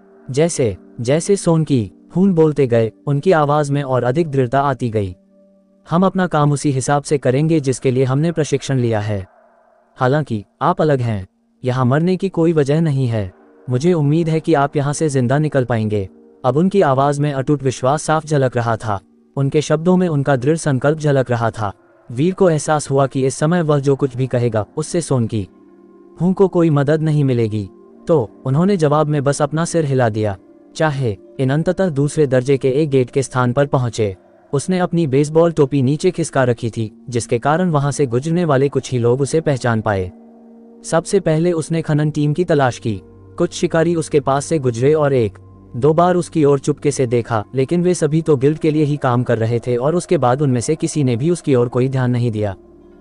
[SPEAKER 1] जैसे जैसे सोन की, हून बोलते गए, उनकी आवाज में और अधिक दृढ़ता आती गई। हम अपना काम उसी हिसाब से करेंगे जिसके लिए हमने प्रशिक्षण लिया है। हालांकि आप अलग हैं, यहाँ मरने की कोई वजह नहीं है। मुझे उम्मीद है कि आप यहाँ से जिंदा निकल पाएंगे। अब उनकी आवाज में अटूट विश्वास साफ झलक रहा था। उनके शब्दों में उनका दृढ़ संकल्प झलक रहा था। वीर को एहसास हुआ कि इस समय वह जो कुछ भी कहेगा, उससे सोन की, हूं को कोई मदद नहीं मिलेगी। तो उन्होंने जवाब में बस अपना सिर हिला दिया। चाहे इन अंततः दूसरे दर्जे के एक गेट के स्थान पर पहुंचे। उसने अपनी बेसबॉल टोपी नीचे खिसका रखी थी, जिसके कारण वहां से गुजरने वाले कुछ ही लोग उसे पहचान पाए। सबसे पहले उसने खनन टीम की तलाश की। कुछ शिकारी उसके पास से गुजरे और एक दो बार उसकी ओर चुपके से देखा, लेकिन वे सभी तो गिल्ड के लिए ही काम कर रहे थे और उसके बाद उनमें से किसी ने भी उसकी ओर कोई ध्यान नहीं दिया।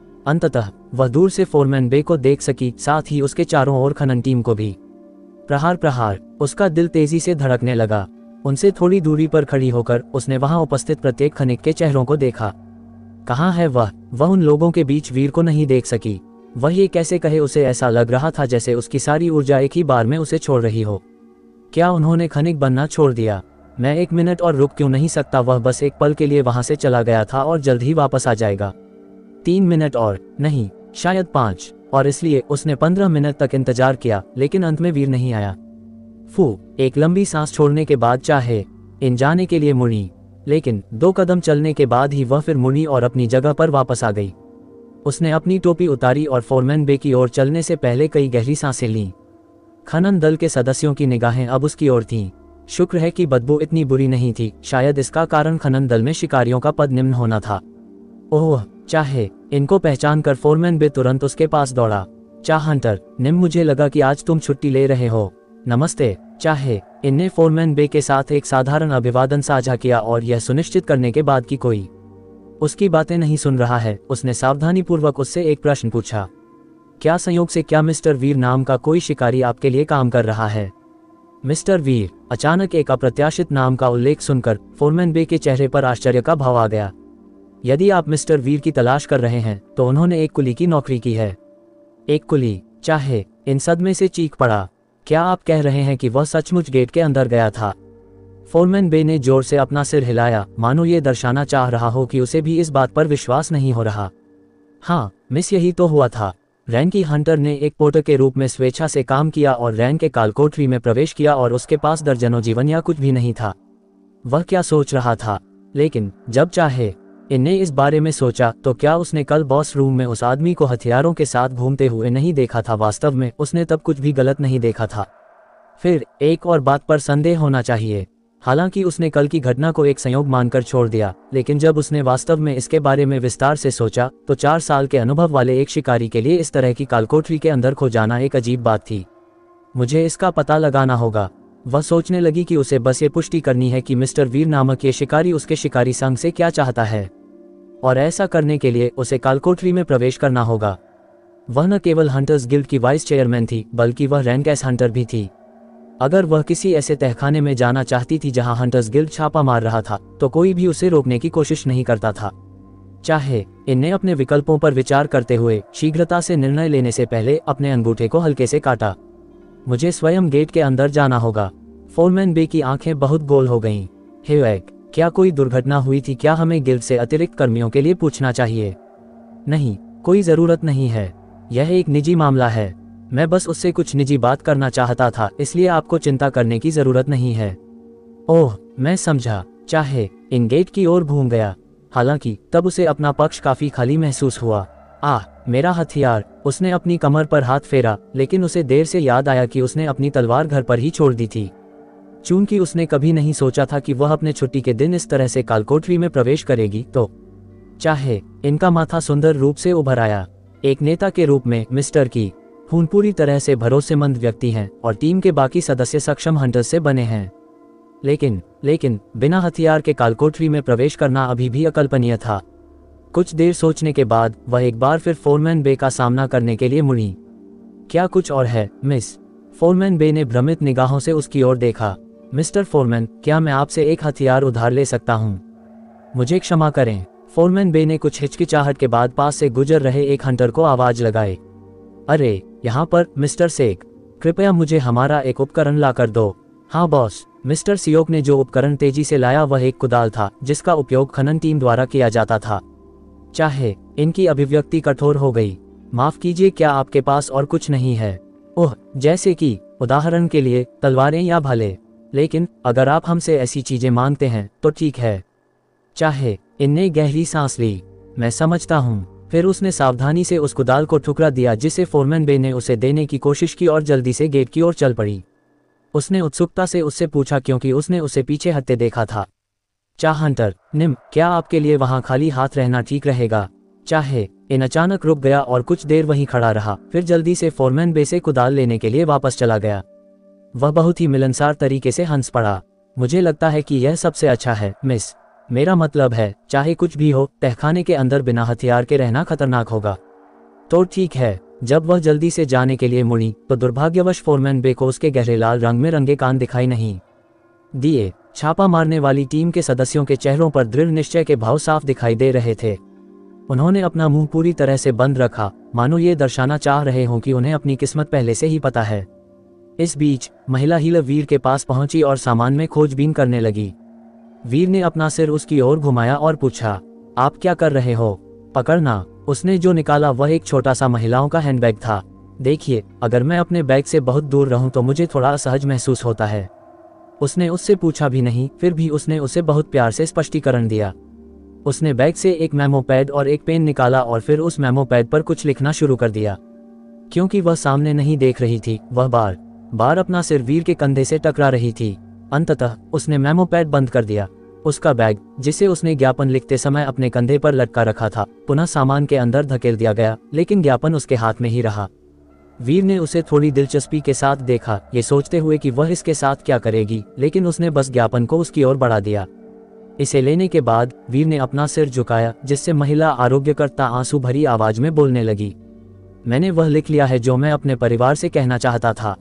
[SPEAKER 1] अंततः वह दूर से फोरमैन बे को देख सकी, साथ ही उसके चारों ओर खनन टीम को भी। प्रहार प्रहार उसका दिल तेजी से धड़कने लगा। उनसे थोड़ी दूरी पर खड़ी होकर उसने वहां उपस्थित प्रत्येक खनिक के चेहरों को देखा। कहाँ है वह? वह उन लोगों के बीच वीर को नहीं देख सकी। वह ये कैसे कहे, उसे ऐसा लग रहा था जैसे उसकी सारी ऊर्जा एक ही बार में उसे छोड़ रही हो। क्या उन्होंने खनिक बनना छोड़ दिया? मैं एक मिनट और रुक क्यों नहीं सकता? वह बस एक पल के लिए वहां से चला गया था और जल्द ही वापस आ जाएगा। तीन मिनट और नहीं, शायद पांच, और इसलिए उसने पंद्रह मिनट तक इंतजार किया, लेकिन अंत में वीर नहीं आया। फू, एक लंबी सांस छोड़ने के बाद चाहे इन जाने के लिए मुड़ी, लेकिन दो कदम चलने के बाद ही वह फिर मुड़ी और अपनी जगह पर वापस आ गई। उसने अपनी टोपी उतारी और फोरमैन बे की ओर चलने से पहले कई गहरी सांसें लीं। खनन दल के सदस्यों की निगाहें अब उसकी ओर थीं। शुक्र है कि बदबू इतनी बुरी नहीं थी, शायद इसका कारण खनन दल में शिकारियों का पद निम्न होना था। ओह, चाहे इनको पहचान कर फोरमैन बे तुरंत उसके पास दौड़ा। चाह हंटर, निम, मुझे लगा कि आज तुम छुट्टी ले रहे हो। नमस्ते। चाहे इनने फोरमैन बे के साथ एक साधारण अभिवादन साझा किया और यह सुनिश्चित करने के बाद कि कोई उसकी बातें नहीं सुन रहा है, उसने सावधानीपूर्वक उससे एक प्रश्न पूछा। क्या संयोग से क्या मिस्टर वीर नाम का कोई शिकारी आपके लिए काम कर रहा है? मिस्टर वीर? अचानक एक अप्रत्याशित नाम का उल्लेख सुनकर फोरमैन बे के चेहरे पर आश्चर्य का भाव आ गया। यदि आप मिस्टर वीर की तलाश कर रहे हैं, तो उन्होंने एक कुली की नौकरी की है। एक कुली? चाहे इन सदमे से चीख पड़ा। क्या आप कह रहे हैं कि वह सचमुच गेट के अंदर गया था? फोरमैन बे ने जोर से अपना सिर हिलाया, मानो ये दर्शाना चाह रहा हो कि उसे भी इस बात पर विश्वास नहीं हो रहा। हाँ मिस, यही तो हुआ था। रैन हंटर ने एक पोर्टर के रूप में स्वेच्छा से काम किया और रैन के कालकोठरी में प्रवेश किया और उसके पास दर्जनों जीवन या कुछ भी नहीं था। वह क्या सोच रहा था? लेकिन जब चाहे इनने इस बारे में सोचा, तो क्या उसने कल बॉस रूम में उस आदमी को हथियारों के साथ घूमते हुए नहीं देखा था? वास्तव में उसने तब कुछ भी गलत नहीं देखा था। फिर एक और बात पर संदेह होना चाहिए। हालांकि उसने कल की घटना को एक संयोग मानकर छोड़ दिया, लेकिन जब उसने वास्तव में इसके बारे में विस्तार से सोचा, तो चार साल के अनुभव वाले एक शिकारी के लिए इस तरह की कालकोठरी के अंदर खो जाना एक अजीब बात थी। मुझे इसका पता लगाना होगा। वह सोचने लगी कि उसे बस ये पुष्टि करनी है कि मिस्टर वीर नामक ये शिकारी उसके शिकारी संघ से क्या चाहता है, और ऐसा करने के लिए उसे कालकोठरी में प्रवेश करना होगा। वह न केवल हंटर्स गिल्ड की वाइस चेयरमैन थी, बल्कि वह रैंक एस हंटर भी थी। अगर वह किसी ऐसे तहखाने में जाना चाहती थी जहां हंटर्स गिल्ड छापा मार रहा था, तो कोई भी उसे रोकने की कोशिश नहीं करता था। चाहे इनने अपने विकल्पों पर विचार करते हुए शीघ्रता से निर्णय लेने से पहले अपने अंगूठे को हल्के से काटा। मुझे स्वयं गेट के अंदर जाना होगा। फोरमैन बे की आंखें बहुत गोल हो गईं। हे वैक, क्या कोई दुर्घटना हुई थी? क्या हमें गिल्ड से अतिरिक्त कर्मियों के लिए पूछना चाहिए? नहीं, कोई जरूरत नहीं है। यह एक निजी मामला है। मैं बस उससे कुछ निजी बात करना चाहता था, इसलिए आपको चिंता करने की जरूरत नहीं है। ओह, मैं समझा। चाहे इन गेट की ओर घूम गया। हालांकि तब उसे अपना पक्ष काफी खाली महसूस हुआ। आह, मेरा हथियार। उसने अपनी कमर पर हाथ फेरा, लेकिन उसे देर से याद आया कि उसने अपनी तलवार घर पर ही छोड़ दी थी। चूंकि उसने कभी नहीं सोचा था कि वह अपने छुट्टी के दिन इस तरह से कालकोठरी में प्रवेश करेगी, तो चाहे इनका माथा सुंदर रूप से उभर आया। एक नेता के रूप में मिस्टर की हून पूरी तरह से भरोसेमंद व्यक्ति हैं और टीम के बाकी सदस्य सक्षम हंटर्स से बने हैं, लेकिन लेकिन बिना हथियार के कालकोठरी में प्रवेश करना अभी भी अकल्पनीय था। कुछ देर सोचने के बाद वह एक बार फिर फोरमैन बे का सामना करने के लिए मुड़ी। क्या कुछ और है, मिस? फोरमैन बे ने भ्रमित निगाहों से उसकी ओर देखा। मिस्टर फोरमैन, क्या मैं आपसे एक हथियार उधार ले सकता हूँ? मुझे क्षमा करें। फोरमैन बे ने कुछ हिचकिचाहट के बाद पास से गुजर रहे एक हंटर को आवाज लगाई। अरे यहाँ पर मिस्टर सेक, कृपया मुझे हमारा एक उपकरण ला कर दो। हाँ बॉस। मिस्टर सियोक ने जो उपकरण तेजी से लाया वह एक कुदाल था जिसका उपयोग खनन टीम द्वारा किया जाता था। चाहे इनकी अभिव्यक्ति कठोर हो गई। माफ कीजिए, क्या आपके पास और कुछ नहीं है? ओह, जैसे कि उदाहरण के लिए तलवारें या भाले। लेकिन अगर आप हमसे ऐसी चीजें मांगते हैं तो ठीक है। चाहे इनने गहरी सांस ली। मैं समझता हूँ। फिर उसने सावधानी से उस कुदाल को ठुकरा दिया जिसे फोरमैन बे ने उसे देने की कोशिश की और जल्दी से गेट की ओर चल पड़ी। उसने उत्सुकता से उससे पूछा क्योंकि उसने उसे पीछे हटते देखा था। चाह हंटर, निम, क्या आपके लिए वहां खाली हाथ रहना ठीक रहेगा? चाहे इन अचानक रुक गया और कुछ देर वहीं खड़ा रहा, फिर जल्दी से फोरमैन बे से कुदाल लेने के लिए वापस चला गया। वह बहुत ही मिलनसार तरीके से हंस पड़ा। मुझे लगता है कि यह सबसे अच्छा है, मिस। मेरा मतलब है, चाहे कुछ भी हो, तहखाने के अंदर बिना हथियार के रहना खतरनाक होगा। तो ठीक है। जब वह जल्दी से जाने के लिए मुड़ी तो दुर्भाग्यवश फोरमैन बे को उसके गहरे लाल रंग में रंगे कान दिखाई नहीं दिए। छापा मारने वाली टीम के सदस्यों के चेहरों पर दृढ़ निश्चय के भाव साफ दिखाई दे रहे थे। उन्होंने अपना मुंह पूरी तरह से बंद रखा, मानो ये दर्शाना चाह रहे हों कि उन्हें अपनी किस्मत पहले से ही पता है। इस बीच महिला हीलर वीर के पास पहुंची और सामान में खोजबीन करने लगी। वीर ने अपना सिर उसकी ओर घुमाया और पूछा, आप क्या कर रहे हो? पकड़ना। उसने जो निकाला वह एक छोटा सा महिलाओं का हैंडबैग था। देखिए, अगर मैं अपने बैग से बहुत दूर रहूं तो मुझे थोड़ा असहज महसूस होता है। उसने उससे पूछा भी नहीं, फिर भी उसने उसे बहुत प्यार से स्पष्टीकरण दिया। उसने बैग से एक मेमो पैड और एक पेन निकाला और फिर उस मेमो पैड पर कुछ लिखना शुरू कर दिया। क्योंकि वह सामने नहीं देख रही थी, वह बार बार अपना सिर वीर के कंधे से टकरा रही थी। अंततः उसने मेमो पैड बंद कर दिया। उसका बैग, जिसे उसने ज्ञापन लिखते समय अपने कंधे पर लटका रखा था, पुनः सामान के अंदर धकेल दिया गया, लेकिन ज्ञापन उसके हाथ में ही रहा। वीर ने उसे थोड़ी दिलचस्पी के साथ देखा, ये सोचते हुए कि वह इसके साथ क्या करेगी, लेकिन उसने बस ज्ञापन को उसकी ओर बढ़ा दिया। इसे लेने के बाद वीर ने अपना सिर झुकाया, जिससे महिला आरोग्यकर्ता आंसू भरी आवाज में बोलने लगी। मैंने वह लिख लिया है जो मैं अपने परिवार से कहना चाहता था।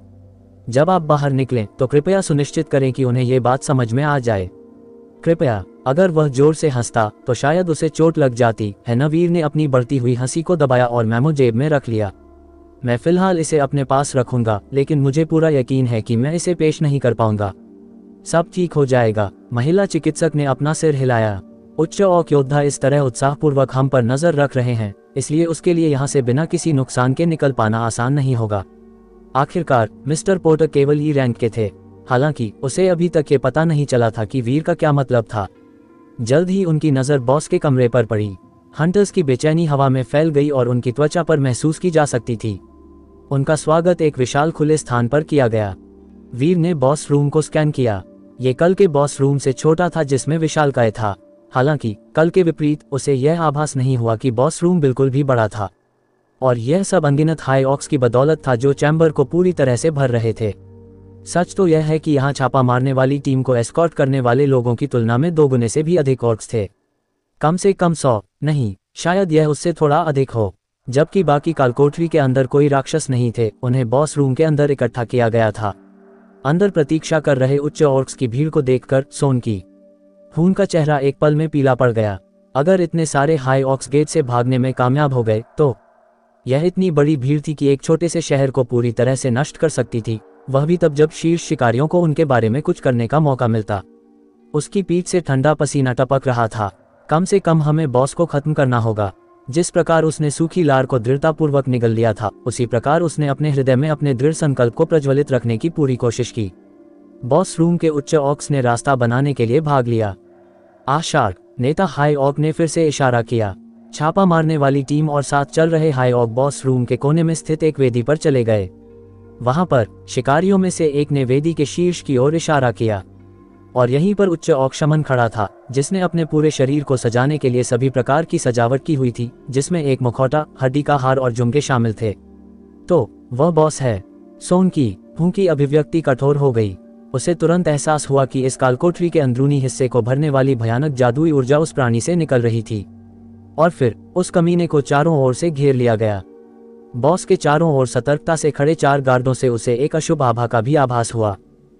[SPEAKER 1] जब आप बाहर निकलें तो कृपया सुनिश्चित करें कि उन्हें ये बात समझ में आ जाए। कृपया। अगर वह जोर से हंसता तो शायद उसे चोट लग जाती है न। वीर ने अपनी बढ़ती हुई हंसी को दबाया और मेमो जेब में रख लिया। मैं फिलहाल इसे अपने पास रखूंगा, लेकिन मुझे पूरा यकीन है कि मैं इसे पेश नहीं कर पाऊंगा। सब ठीक हो जाएगा। महिला चिकित्सक ने अपना सिर हिलाया। उच्च औक योद्धा इस तरह उत्साहपूर्वक हम पर नजर रख रहे हैं, इसलिए उसके लिए यहाँ से बिना किसी नुकसान के निकल पाना आसान नहीं होगा। आखिरकार मिस्टर पोर्टर केवल ई रैंक के थे, हालांकि उसे अभी तक ये पता नहीं चला था कि वीर का क्या मतलब था। जल्द ही उनकी नज़र बॉस के कमरे पर पड़ी। हंटर्स की बेचैनी हवा में फैल गई और उनकी त्वचा पर महसूस की जा सकती थी। उनका स्वागत एक विशाल खुले स्थान पर किया गया। वीर ने बॉस रूम को स्कैन किया। ये कल के बॉस रूम से छोटा था जिसमें विशालकाय था। हालांकि कल के विपरीत उसे यह आभास नहीं हुआ कि बॉस रूम बिल्कुल भी बड़ा था, और यह सब अनगिनत हाई ऑक्स की बदौलत था जो चैम्बर को पूरी तरह से भर रहे थे। सच तो यह है कि यहाँ छापा मारने वाली टीम को एस्कॉर्ट करने वाले लोगों की तुलना में दो गुने से भी अधिक ऑर्क्स थे। कम से कम सौ नहीं, शायद यह उससे थोड़ा अधिक हो। जबकि बाकी कालकोठरी के अंदर कोई राक्षस नहीं थे, उन्हें बॉस रूम के अंदर इकट्ठा किया गया था। अंदर प्रतीक्षा कर रहे उच्च ऑर्क्स की भीड़ को देखकर सोन की खून का चेहरा एक पल में पीला पड़ गया। अगर इतने सारे हाई ऑक्स गेट से भागने में कामयाब हो गए तो यह इतनी बड़ी भीड़ थी कि एक छोटे से शहर को पूरी तरह से नष्ट कर सकती थी, वह भी तब जब शीर्ष शिकारियों को उनके बारे में कुछ करने का मौका मिलता। उसकी पीठ से ठंडा पसीना टपक रहा था। कम से कम हमें बॉस को खत्म करना होगा। जिस प्रकार उसने सूखी लार को दृढ़तापूर्वक निगल लिया था, उसी प्रकार उसने अपने हृदय में अपने दृढ़ संकल्प को प्रज्वलित रखने की पूरी कोशिश की। बॉस रूम के उच्च ऑक्स ने रास्ता बनाने के लिए भाग लिया। आशार्क, नेता हाई ऑक ने फिर से इशारा किया। छापा मारने वाली टीम और साथ चल रहे हाई ऑक बॉस रूम के कोने में स्थित एक वेदी पर चले गए। वहां पर शिकारियों में से एक ने वेदी के शीर्ष की ओर इशारा किया और यहीं पर उच्च औक शमन खड़ा था, जिसने अपने पूरे शरीर को सजाने के लिए सभी प्रकार की सजावट की हुई थी, जिसमें एक मुखौटा, हड्डी का हार और झुमके शामिल थे। तो वह बॉस है। सोन की हूं की अभिव्यक्ति कठोर हो गई। उसे तुरंत एहसास हुआ कि इस कालकोठरी के अंदरूनी हिस्से को भरने वाली भयानक जादुई ऊर्जा उस प्राणी से निकल रही थी और फिर उस कमीने को चारों ओर से घेर लिया गया। बॉस के चारों ओर सतर्कता से खड़े चार गार्डों से उसे एक अशुभ आभा का भी आभास हुआ।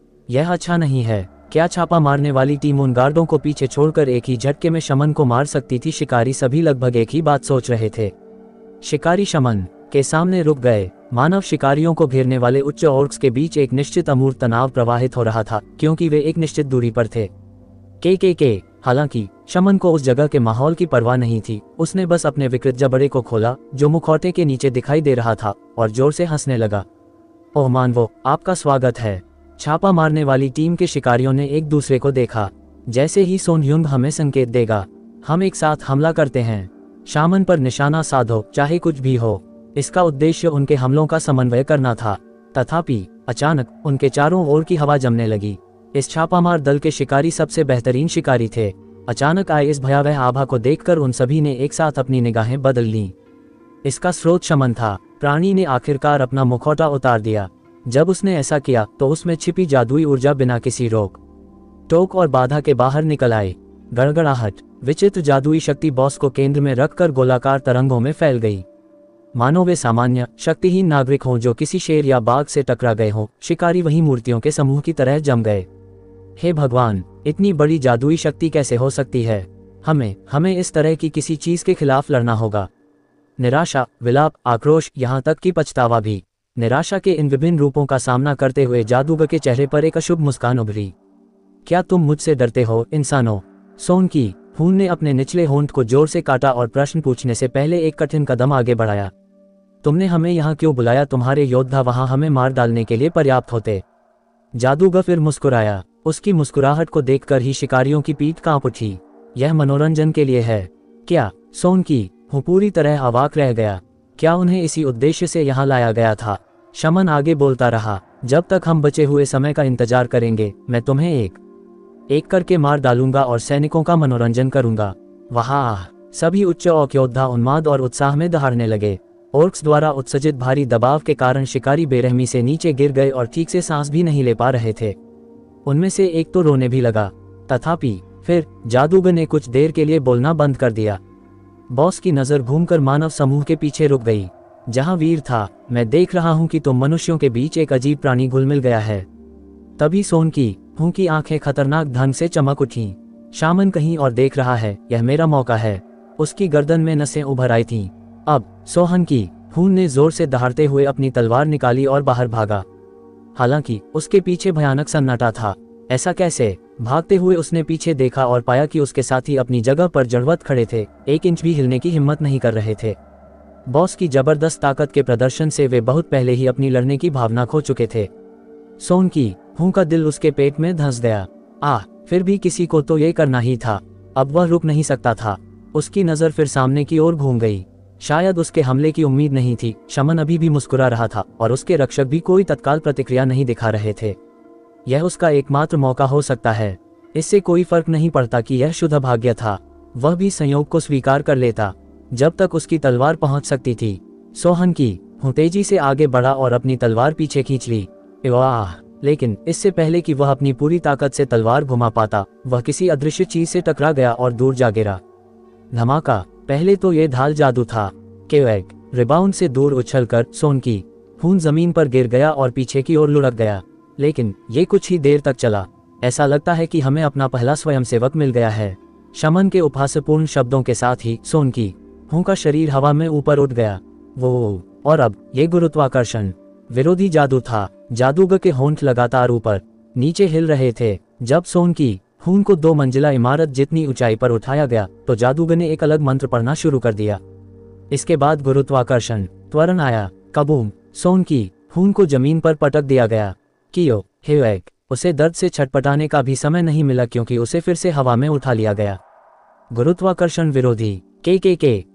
[SPEAKER 1] यह अच्छा नहीं है। क्या छापा मारने वाली टीम उन गार्डों को पीछे छोड़कर एक ही झटके में शमन को मार सकती थी? शिकारी सभी लगभग एक ही बात सोच रहे थे। शिकारी शमन के सामने रुक गए। मानव शिकारियों को घेरने वाले उच्च ऑर्क्स के बीच एक निश्चित अमूर्त तनाव प्रवाहित हो रहा था, क्योंकि वे एक निश्चित दूरी पर थे। के के के हालांकि शमन को उस जगह के माहौल की परवाह नहीं थी। उसने बस अपने विकृत जबड़े को खोला जो मुखौटे के नीचे दिखाई दे रहा था और जोर से हंसने लगा। ओह मानवो, आपका स्वागत है। छापा मारने वाली टीम के शिकारियों ने एक दूसरे को देखा। जैसे ही सोन ह्युंग हमें संकेत देगा, हम एक साथ हमला करते हैं। शामन पर निशाना साधो, चाहे कुछ भी हो। इसका उद्देश्य उनके हमलों का समन्वय करना था। तथापि अचानक उनके चारों ओर की हवा जमने लगी। इस छापामार दल के शिकारी सबसे बेहतरीन शिकारी थे। अचानक आए इस भयावह आभा को देखकर उन सभी ने एक साथ अपनी निगाहें बदल लीं। इसका स्रोत शमन था। प्राणी ने आखिरकार अपना मुखौटा उतार दिया। जब उसने ऐसा किया तो उसमें छिपी जादुई ऊर्जा बिना किसी रोक टोक और बाधा के बाहर निकल आई। गड़गड़ाहट, विचित्र जादुई शक्ति बॉस को केंद्र में रखकर गोलाकार तरंगों में फैल गई, मानो वे सामान्य शक्तिहीन नागरिक हों जो किसी शेर या बाघ से टकरा गए हों। शिकारी वही मूर्तियों के समूह की तरह जम गए। हे भगवान, इतनी बड़ी जादुई शक्ति कैसे हो सकती है? हमें हमें इस तरह की किसी चीज के खिलाफ लड़ना होगा। निराशा, विलाप, आक्रोश, यहाँ तक कि पछतावा भी। निराशा के इन विभिन्न रूपों का सामना करते हुए जादूगर के चेहरे पर एक अशुभ मुस्कान उभरी। क्या तुम मुझसे डरते हो इंसानों? सोन की हून ने अपने निचले होंठ को जोर से काटा और प्रश्न पूछने से पहले एक कठिन कदम आगे बढ़ाया। तुमने हमें यहाँ क्यों बुलाया? तुम्हारे योद्धा वहां हमें मार डालने के लिए पर्याप्त होते। जादूगर फिर मुस्कुराया। उसकी मुस्कुराहट को देखकर ही शिकारियों की पीठ कांप उठी। यह मनोरंजन के लिए है क्या? सोन की हूँ पूरी तरह अवाक रह गया। क्या उन्हें इसी उद्देश्य से यहाँ लाया गया था? शमन आगे बोलता रहा, जब तक हम बचे हुए समय का इंतजार करेंगे, मैं तुम्हें एक एक करके मार डालूंगा और सैनिकों का मनोरंजन करूंगा। वाह! सभी उच्च औक योद्धा उन्माद और उत्साह में दहाड़ने लगे। ऑर्क्स द्वारा उत्सर्जित भारी दबाव के कारण शिकारी बेरहमी से नीचे गिर गए और ठीक से सांस भी नहीं ले पा रहे थे। उनमें से एक तो रोने भी लगा। तथापि फिर जादूगर ने कुछ देर के लिए बोलना बंद कर दिया। बॉस की नजर घूमकर मानव समूह के पीछे रुक गई, जहां वीर था। मैं देख रहा हूं कि तुम मनुष्यों के बीच एक अजीब प्राणी घुल मिल गया है। तभी सोन की हूं की आंखें खतरनाक ढंग से चमक उठीं। शामन कहीं और देख रहा है, यह मेरा मौका है। उसकी गर्दन में नसें उभर आई थीं। अब सोहन की हून ने जोर से दहाड़ते हुए अपनी तलवार निकाली और बाहर भागा। हालांकि उसके पीछे भयानक सन्नाटा था। ऐसा कैसे? भागते हुए उसने पीछे देखा और पाया कि उसके साथी अपनी जगह पर जड़वत खड़े थे, एक इंच भी हिलने की हिम्मत नहीं कर रहे थे। बॉस की जबरदस्त ताकत के प्रदर्शन से वे बहुत पहले ही अपनी लड़ने की भावना खो चुके थे। सोन की हूं का दिल उसके पेट में धंस गया। आह, फिर भी किसी को तो ये करना ही था। अब वह रुक नहीं सकता था। उसकी नजर फिर सामने की ओर घूम गई। शायद उसके हमले की उम्मीद नहीं थी। शमन अभी भी मुस्कुरा रहा था और उसके रक्षक भी कोई तत्काल प्रतिक्रिया नहीं दिखा रहे थे। यह उसका एकमात्र मौका हो सकता है। इससे कोई फर्क नहीं पड़ता कि यह शुद्ध भाग्य था। वह भी संयोग को स्वीकार कर लेता जब तक उसकी तलवार पहुंच सकती थी। सोहन की हूं तेजी से आगे बढ़ा और अपनी तलवार पीछे खींच ली। वाह! लेकिन इससे पहले कि वह अपनी पूरी ताकत से तलवार घुमा पाता, वह किसी अदृश्य चीज से टकरा गया और दूर जा गिरा। धमाका! पहले तो ये ढाल जादू था। केवैक रिबाउंड से दूर उछलकर सोन की खून जमीन पर गिर गया और पीछे की ओर लुढ़क गया। लेकिन ये कुछ ही देर तक चला। ऐसा लगता है कि हमें अपना पहला स्वयंसेवक मिल गया है। शमन के उपहासपूर्ण शब्दों के साथ ही सोन की हूं का शरीर हवा में ऊपर उठ गया। वो और अब ये गुरुत्वाकर्षण विरोधी जादू था। जादूगर के होंठ लगातार ऊपर नीचे हिल रहे थे। जब सोन की हूं को दो मंजिला इमारत जितनी ऊंचाई पर उठाया गया तो जादूगर ने एक अलग मंत्र पढ़ना शुरू कर दिया। इसके बाद गुरुत्वाकर्षण त्वरण आया। कबूम! सोन की हूं को जमीन पर पटक दिया गया। कियो हेवैक! उसे दर्द से छटपटाने का भी समय नहीं मिला क्योंकि उसे फिर से हवा में उठा लिया गया। गुरुत्वाकर्षण विरोधी के के के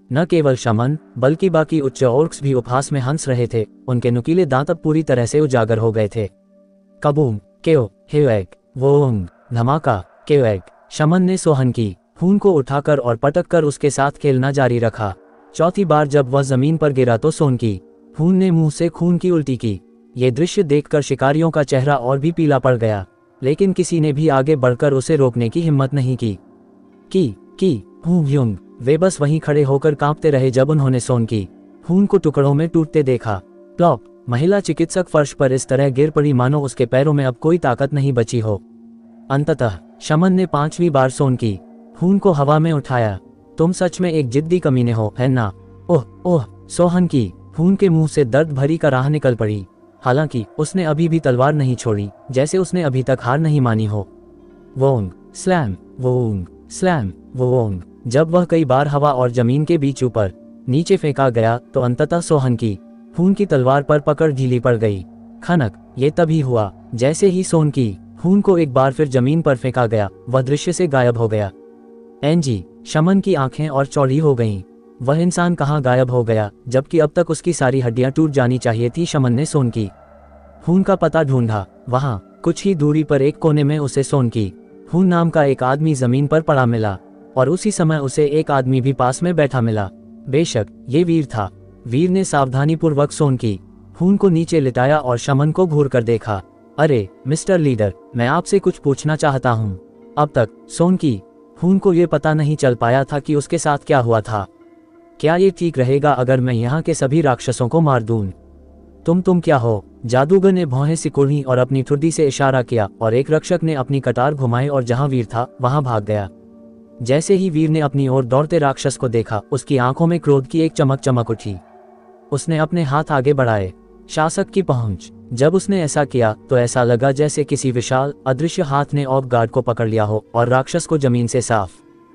[SPEAKER 1] न केवल शमन बल्कि बाकी उच्च ऑर्क्स भी उपहास में हंस रहे थे। उनके नुकीले दांत अब पूरी तरह से उजागर हो गए थे। कबूम, केओ, हेवेक, वोंग, धमाका, केवेक। शमन ने सोहन की खून को उठाकर और पटक कर उसके साथ खेलना जारी रखा। चौथी बार जब वह जमीन पर गिरा तो सोन की खून ने मुंह से खून की उल्टी की। ये दृश्य देखकर शिकारियों का चेहरा और भी पीला पड़ गया, लेकिन किसी ने भी आगे बढ़कर उसे रोकने की हिम्मत नहीं की। की की हूं ह्यूंग, वे बस वहीं खड़े होकर कांपते रहे जब उन्होंने सोन की खून को टुकड़ों में टूटते देखा। प्लॉप, महिला चिकित्सक फर्श पर इस तरह गिर पड़ी मानो उसके पैरों में अब कोई ताकत नहीं बची हो। अंततः शमन ने पांचवी बार सोन की खून को हवा में उठाया। तुम सच में एक जिद्दी कमीने हो, है ना? ओह ओह, सोहन की खून के मुंह से दर्द भरी कराह निकल पड़ी। हालांकि उसने अभी भी तलवार नहीं छोड़ी, जैसे उसने अभी तक हार नहीं मानी हो। वोंग, स्लैम, वोंग, स्लैम, वोंग। जब वह कई बार हवा और जमीन के बीच ऊपर नीचे फेंका गया तो अंततः सोहन की खून की तलवार पर पकड़ ढीली पड़ गई। खनक, ये तभी हुआ जैसे ही सोन की खून को एक बार फिर जमीन पर फेंका गया, वह दृश्य से गायब हो गया। एनजी, शमन की आंखें और चौड़ी हो गईं। वह इंसान कहाँ गायब हो गया, जबकि अब तक उसकी सारी हड्डियां टूट जानी चाहिए थी। शमन ने सोन की खून का पता ढूंढा। वहां कुछ ही दूरी पर एक कोने में उसे सोन की खून नाम का एक आदमी जमीन पर पड़ा मिला, और उसी समय उसे एक आदमी भी पास में बैठा मिला। बेशक ये वीर था। वीर ने सावधानीपूर्वक सोन की खून को नीचे लिटाया और शमन को घूर कर देखा। अरे मिस्टर लीडर, मैं आपसे कुछ पूछना चाहता हूँ। अब तक सोन की खून को ये पता नहीं चल पाया था कि उसके साथ क्या हुआ था। क्या ये ठीक रहेगा अगर मैं यहाँ के सभी राक्षसों को मार दूं? तुम तुम क्या हो? जादूगर ने भौहें सिकुड़ी और अपनी ठुड्डी से इशारा किया, और एक रक्षक ने अपनी कटार घुमाई और जहां वीर था वहां भाग गया। जैसे ही वीर ने अपनी ओर दौड़ते राक्षस को देखा, उसकी आंखों में क्रोध की एक चमक चमक उठी। उसने अपने हाथ आगे बढ़ाए। शासक की पहुंच। जब उसने ऐसा किया तो ऐसा लगा जैसे किसी विशाल अदृश्य हाथ ने ऑफ गार्ड को पकड़ लिया हो और राक्षस को जमीन से साफ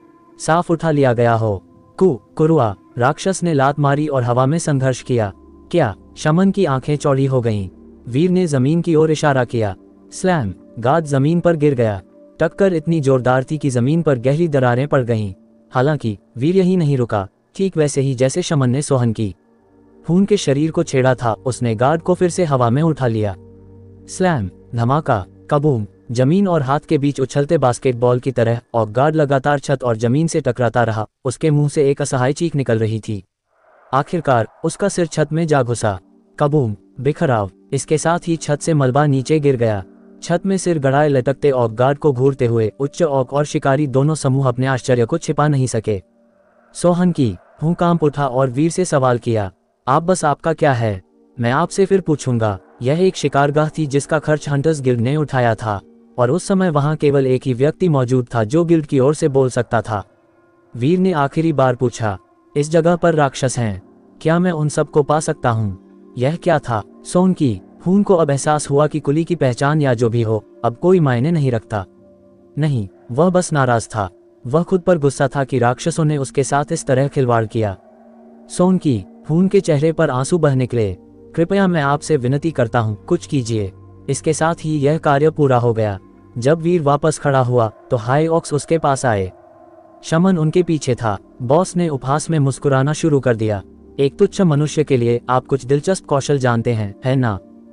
[SPEAKER 1] साफ उठा लिया गया हो। कु कुरुआ, राक्षस ने लात मारी और हवा में संघर्ष किया। क्या? शमन की आंखें चौड़ी हो गईं। वीर ने जमीन की ओर इशारा किया। स्लैम, गाद जमीन पर गिर गया। टक्कर इतनी जोरदार थी कि जमीन पर गहरी दरारें पड़ गईं। हालांकि वीर यही नहीं रुका, ठीक वैसे ही जैसे शमन ने सोहन की खून के शरीर को छेड़ा था, उसने गार्ड को फिर से हवा में उठा लिया। स्लैम, धमाका, कबूम। जमीन और हाथ के बीच उछलते बास्केटबॉल की तरह और गार्ड लगातार छत और जमीन से टकराता रहा। उसके मुंह से एक असहाय चीख निकल रही थी। आखिरकार उसका सिर छत में जा घुसा। कबूम, बिखराव। इसके साथ ही छत से मलबा नीचे गिर गया। छत में सिर गड़ाए लटकते ऑक गार्ड को घूरते हुए उच्च ऑक और शिकारी दोनों समूह अपने आश्चर्य को छिपा नहीं सके। सोहन की हूं कांप उठा और वीर से सवाल किया, आप बस आपका क्या है? मैं आपसे फिर पूछूंगा। यह एक शिकारगाह थी जिसका खर्च हंटर्स गिल्ड ने उठाया था, और उस समय वहां केवल एक ही व्यक्ति मौजूद था जो गिल्ड की ओर से बोल सकता था। वीर ने आखिरी बार पूछा, इस जगह पर राक्षस हैं? क्या मैं उन सबको पा सकता हूँ? यह क्या था? सोन की खून को अब एहसास हुआ कि कुली की पहचान या जो भी हो अब कोई मायने नहीं रखता। नहीं, वह बस नाराज था। वह खुद पर गुस्सा था कि राक्षसों ने उसके साथ इस तरह खिलवाड़ किया। सोन की खून के चेहरे पर आंसू बह निकले। कृपया मैं आपसे विनती करता हूँ, कुछ कीजिए। इसके साथ ही यह कार्य पूरा हो गया। जब वीर वापस खड़ा हुआ तो हाई ऑक्स उसके पास आए। शमन उनके पीछे था। बॉस ने उपहास में मुस्कुराना शुरू कर दिया। एक तुच्छ मनुष्य के लिए आप कुछ दिलचस्प कौशल जानते हैं, है ना?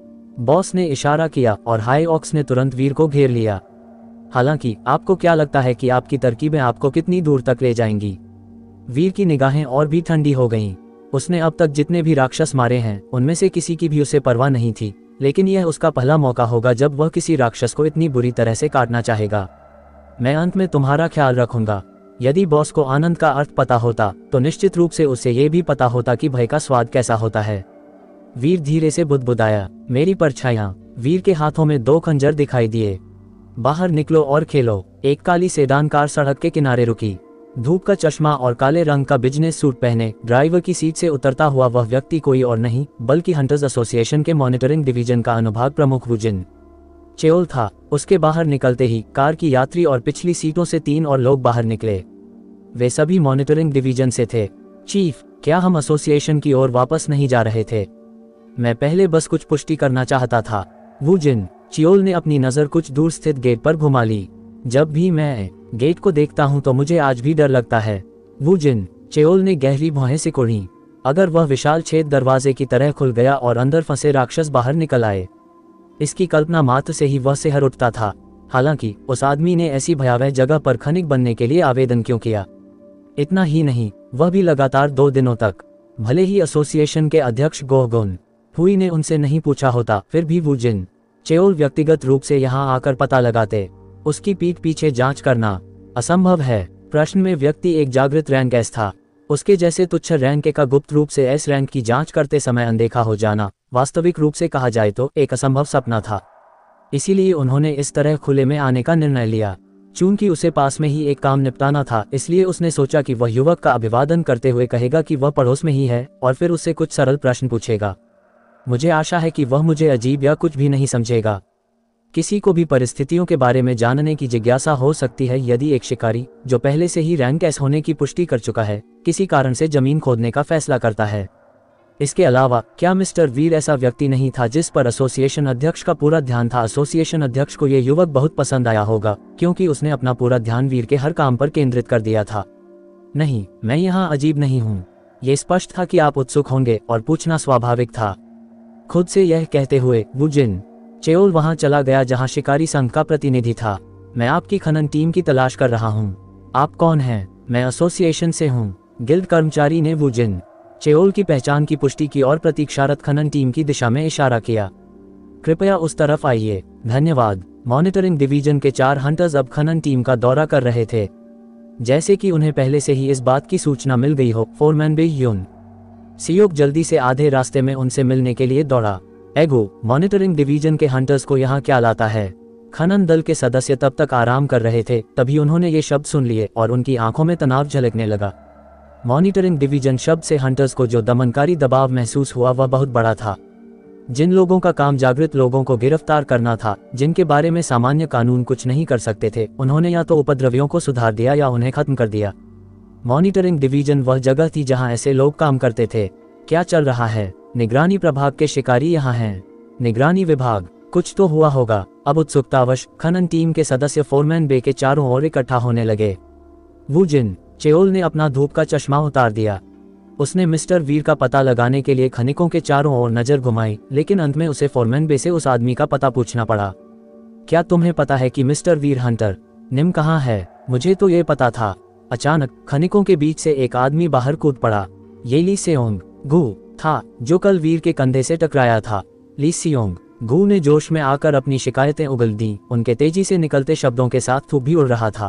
[SPEAKER 1] बॉस ने इशारा किया और हाई ऑक्स ने तुरंत वीर को घेर लिया। हालांकि आपको क्या लगता है कि आपकी तरकीबें आपको कितनी दूर तक ले जाएंगी? वीर की निगाहें और भी ठंडी हो गईं। उसने अब तक जितने भी राक्षस मारे हैं उनमें से किसी की भी उसे परवाह नहीं थी, लेकिन यह उसका पहला मौका होगा जब वह किसी राक्षस को इतनी बुरी तरह से काटना चाहेगा। मैं अंत में तुम्हारा ख्याल रखूंगा। यदि बॉस को आनंद का अर्थ पता होता तो निश्चित रूप से उसे ये भी पता होता कि भय का स्वाद कैसा होता है। वीर धीरे से बुदबुदाया, मेरी परछाइयां। वीर के हाथों में दो खंजर दिखाई दिए। बाहर निकलो और खेलो। एक काली सेडान कार सड़क के किनारे रुकी। धूप का चश्मा और काले रंग का बिजनेस सूट पहने ड्राइवर की सीट से उतरता हुआ वह व्यक्ति कोई और नहीं बल्कि हंटर्स एसोसिएशन के मॉनिटरिंग डिवीजन का अनुभाग प्रमुख वुजिन चेओल था। उसके बाहर निकलते ही कार की यात्री और पिछली सीटों से तीन और लोग बाहर निकले। वे सभी मॉनिटरिंग डिवीजन से थे। चीफ, क्या हम एसोसिएशन की ओर वापस नहीं जा रहे थे? मैं पहले बस कुछ पुष्टि करना चाहता था। वुजिन चियोल ने अपनी नजर कुछ दूर स्थित गेट पर घुमा ली। जब भी मैं गेट को देखता हूं तो मुझे आज भी डर लगता है। वुजिन, चेओल ने गहरी भौहें सिकुड़ी। अगर वह विशाल छेद दरवाजे की तरह खुल गया और अंदर फंसे राक्षस बाहर निकल आए। इसकी कल्पना मात्र से ही वह सिहर उठता था। हालांकि उस आदमी ने ऐसी भयावह जगह पर खनिक बनने के लिए आवेदन क्यों किया? इतना ही नहीं, वह भी लगातार दो दिनों तक। भले ही एसोसिएशन के अध्यक्ष गोहगुन हुई ने उनसे नहीं पूछा होता, फिर भी वू जिन चेओल व्यक्तिगत रूप से यहाँ आकर पता लगाते। उसकी पीठ पीछे जांच करना असंभव है। प्रश्न में व्यक्ति एक जागृत रैंक एस था। उसके जैसे तुच्छ रैंक ए का गुप्त रूप से एस रैंक की जांच करते समय अनदेखा हो जाना वास्तविक रूप से कहा जाए तो एक असंभव सपना था। इसीलिए उन्होंने इस तरह खुले में आने का निर्णय लिया। चूंकि उसे पास में ही एक काम निपटाना था, इसलिए उसने सोचा कि वह युवक का अभिवादन करते हुए कहेगा कि वह पड़ोस में ही है और फिर उससे कुछ सरल प्रश्न पूछेगा। मुझे आशा है कि वह मुझे अजीब या कुछ भी नहीं समझेगा। किसी को भी परिस्थितियों के बारे में जानने की जिज्ञासा हो सकती है यदि एक शिकारी, जो पहले से ही रैंक एस होने की पुष्टि कर चुका है, किसी कारण से जमीन खोदने का फैसला करता है। इसके अलावा क्या मिस्टर वीर ऐसा व्यक्ति नहीं था जिस पर एसोसिएशन अध्यक्ष का पूरा ध्यान था? एसोसिएशन अध्यक्ष को यह युवक बहुत पसंद आया होगा, क्योंकि उसने अपना पूरा ध्यान वीर के हर काम पर केंद्रित कर दिया था। नहीं, मैं यहाँ अजीब नहीं हूँ। ये स्पष्ट था कि आप उत्सुक होंगे और पूछना स्वाभाविक था। खुद से यह कहते हुए वू जिन चेओल वहां चला गया जहां शिकारी संघ का प्रतिनिधि था। मैं आपकी खनन टीम की तलाश कर रहा हूं। आप कौन हैं? मैं एसोसिएशन से हूं। गिल्ड कर्मचारी ने वू जिन चेओल की पहचान की पुष्टि की और प्रतीक्षारत खनन टीम की दिशा में इशारा किया। कृपया उस तरफ आइए। धन्यवाद। मॉनिटरिंग डिवीजन के चार हंटर्स अब खनन टीम का दौरा कर रहे थे। जैसे कि उन्हें पहले से ही इस बात की सूचना मिल गई हो, फोरमैन बे ह्यून सियोक जल्दी से आधे रास्ते में उनसे मिलने के लिए दौड़ा। एगो, मॉनिटरिंग डिवीजन के हंटर्स को यहाँ क्या लाता है? खनन दल के सदस्य तब तक आराम कर रहे थे, तभी उन्होंने ये शब्द सुन लिए और उनकी आंखों में तनाव झलकने लगा। मॉनिटरिंग डिवीजन शब्द से हंटर्स को जो दमनकारी दबाव महसूस हुआ वह बहुत बड़ा था। जिन लोगों का काम जागृत लोगों को गिरफ्तार करना था, जिनके बारे में सामान्य कानून कुछ नहीं कर सकते थे, उन्होंने या तो उपद्रवियों को सुधार दिया या उन्हें खत्म कर दिया। मॉनिटरिंग डिवीजन वह जगह थी जहां ऐसे लोग काम करते थे। क्या चल रहा है? निगरानी प्रभाग के शिकारी यहाँ हैं। निगरानी विभाग, कुछ तो हुआ होगा। अब उत्सुकतावश खनन टीम के सदस्य फोरमैन बे के चारों ओर इकट्ठा होने लगे। वू जिन चेओल ने अपना धूप का चश्मा उतार दिया। उसने मिस्टर वीर का पता लगाने के लिए खनिकों के चारों ओर नजर घुमाई, लेकिन अंत में उसे फोरमैन बे से उस आदमी का पता पूछना पड़ा। क्या तुम्हें पता है कि मिस्टर वीर हंटर निम कहाँ है? मुझे तो ये पता था। अचानक खनिकों के बीच से एक आदमी बाहर कूद पड़ा। ये ली सेओंग गू था, जो कल वीर के कंधे से टकराया था। ली सियोंग गू ने जोश में आकर अपनी शिकायतें उगल दी। उनके तेजी से निकलते शब्दों के साथ थूक भी उड़ रहा था।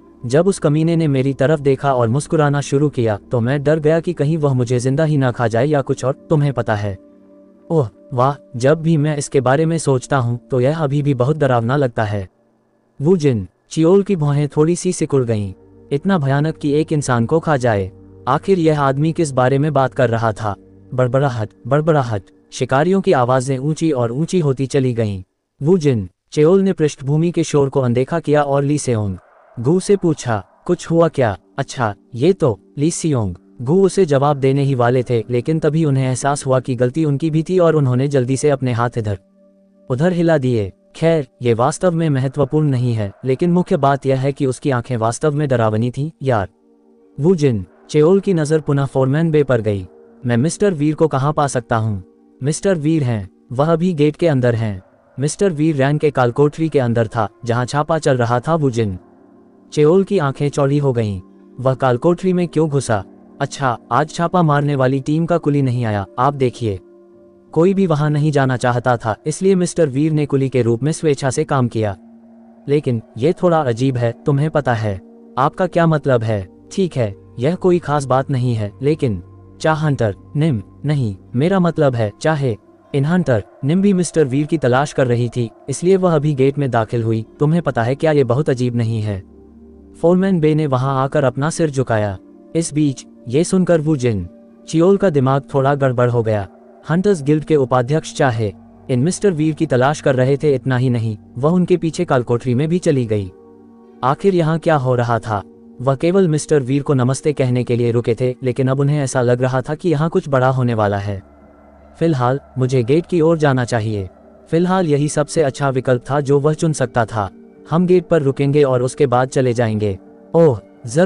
[SPEAKER 1] जब उस कमीने ने मेरी तरफ देखा और मुस्कुराना शुरू किया तो मैं डर गया कि कहीं वह मुझे जिंदा ही ना खा जाए या कुछ और। तुम्हें पता है? ओह वाह, जब भी मैं इसके बारे में सोचता हूँ तो यह अभी भी बहुत डरावना लगता है। वू जिन चेओल की भौहें थोड़ी सी सिकुड़ गईं। इतना भयानक कि एक इंसान को खा जाए। आखिर यह आदमी किस बारे में बात कर रहा था? बड़बड़ाहट, बड़बड़ाहट। शिकारियों की आवाजें ऊंची और ऊंची होती चली गईं। वू जिन चेओल ने पृष्ठभूमि के शोर को अनदेखा किया और ली सेओंग गू से पूछा, कुछ हुआ क्या? अच्छा, ये तो। ली सियोंग गू उसे जवाब देने ही वाले थे, लेकिन तभी उन्हें एहसास हुआ कि गलती उनकी भी थी और उन्होंने जल्दी से अपने हाथ इधर उधर हिला दिए। खैर, ये वास्तव में महत्वपूर्ण नहीं है, लेकिन मुख्य बात यह है कि उसकी आंखें वास्तव में डरावनी थीं, यार। वू जिन चेओल की नजर पुनः फोरमैन बे पर गई। मैं मिस्टर वीर को कहाँ पा सकता हूँ? मिस्टर वीर हैं, वह अभी गेट के अंदर हैं। मिस्टर वीर रैंक के कालकोठरी के अंदर था जहाँ छापा चल रहा था। वू जिन चेओल की आंखें चौड़ी हो गईं। वह कालकोठरी में क्यों घुसा? अच्छा, आज छापा मारने वाली टीम का कुली नहीं आया। आप देखिए, कोई भी वहां नहीं जाना चाहता था, इसलिए मिस्टर वीर ने कुली के रूप में स्वेच्छा से काम किया। लेकिन यह थोड़ा अजीब है, तुम्हें पता है? आपका क्या मतलब है? ठीक है, यह कोई खास बात नहीं है, लेकिन चाह हंटर निम नहीं, मेरा मतलब है चाहे इन हंटर निम भी मिस्टर वीर की तलाश कर रही थी, इसलिए वह अभी गेट में दाखिल हुई। तुम्हें पता है क्या ये बहुत अजीब नहीं है? फोरमैन बे ने वहां आकर अपना सिर झुकाया। इस बीच ये सुनकर वू जिन चेओल का दिमाग थोड़ा गड़बड़ हो गया। हंटर्स गिल्ड के उपाध्यक्ष चाहे इन मिस्टर वीर की तलाश कर रहे थे, इतना ही नहीं, वह उनके पीछे कालकोठरी में भी चली गई। आखिर यहाँ क्या हो रहा था? वह केवल मिस्टर वीर को नमस्ते कहने के लिए रुके थे, लेकिन अब उन्हें ऐसा लग रहा था कि यहाँ कुछ बड़ा होने वाला है। फिलहाल मुझे गेट की ओर जाना चाहिए। फिलहाल यही सबसे अच्छा विकल्प था जो वह चुन सकता था। हम गेट पर रुकेंगे और उसके बाद चले जाएंगे। ओह जरूर,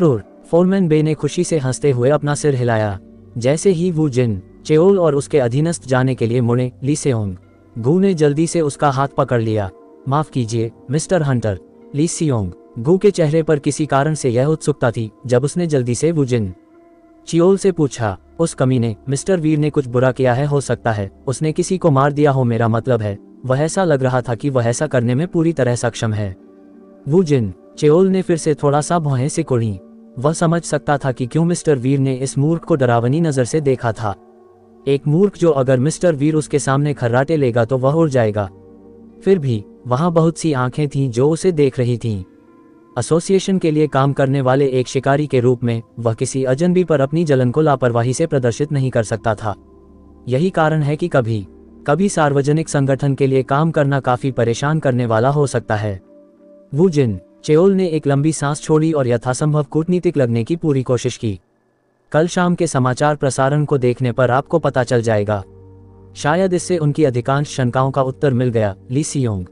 [SPEAKER 1] फोरमैन बे ने खुशी से हंसते हुए अपना सिर हिलाया। जैसे ही वू जिन, चेओल और उसके अधीनस्थ जाने के लिए मुड़े, ली सेओंग गू ने जल्दी से उसका हाथ पकड़ लिया। माफ कीजिए मिस्टर हंटर। ली सियोंग गू के चेहरे पर किसी कारण से यह उत्सुकता थी जब उसने जल्दी से वू जिन चियोल से पूछा, उस कमीने मिस्टर वीर ने कुछ बुरा किया है? हो सकता है उसने किसी को मार दिया हो, मेरा मतलब है वह ऐसा लग रहा था कि वह ऐसा करने में पूरी तरह सक्षम है। वू जिन, चेओल ने फिर से थोड़ा सा भौहें सिकुड़ी। वह समझ सकता था कि क्यों मिस्टर वीर ने इस मूर्ख को डरावनी नजर से देखा था। एक मूर्ख जो अगर मिस्टर वीर उसके सामने खर्राटे लेगा तो वह उड़ जाएगा। फिर भी वहां बहुत सी आंखें थीं जो उसे देख रही थीं। एसोसिएशन के लिए काम करने वाले एक शिकारी के रूप में वह किसी अजनबी पर अपनी जलन को लापरवाही से प्रदर्शित नहीं कर सकता था। यही कारण है कि कभी कभी सार्वजनिक संगठन के लिए काम करना काफी परेशान करने वाला हो सकता है। वू जिन, चेओल ने एक लंबी सांस छोड़ी और यथासंभव कूटनीतिक लगने की पूरी कोशिश की। कल शाम के समाचार प्रसारण को देखने पर आपको पता चल जाएगा। शायद इससे उनकी अधिकांश शंकाओं का उत्तर मिल गया। ली सियोंग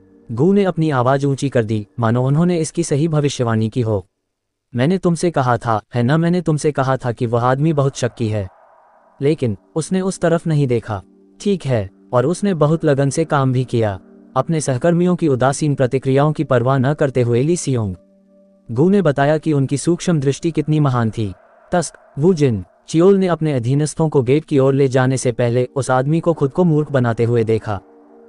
[SPEAKER 1] गू ने अपनी आवाज ऊंची कर दी, मानो उन्होंने इसकी सही भविष्यवाणी की हो। मैंने तुमसे कहा था, है ना, मैंने तुमसे कहा था कि वह आदमी बहुत शक्की है। लेकिन उसने उस तरफ नहीं देखा। ठीक है, और उसने बहुत लगन से काम भी किया, अपने सहकर्मियों की उदासीन प्रतिक्रियाओं की परवाह न करते हुए। ली सियोंग गू ने बताया कि उनकी सूक्ष्म दृष्टि कितनी महान थी। तस्क, वू जिन, चियोल ने अपने अधीनस्थों को गेट की ओर ले जाने से पहले उस आदमी को खुद को मूर्ख बनाते हुए देखा।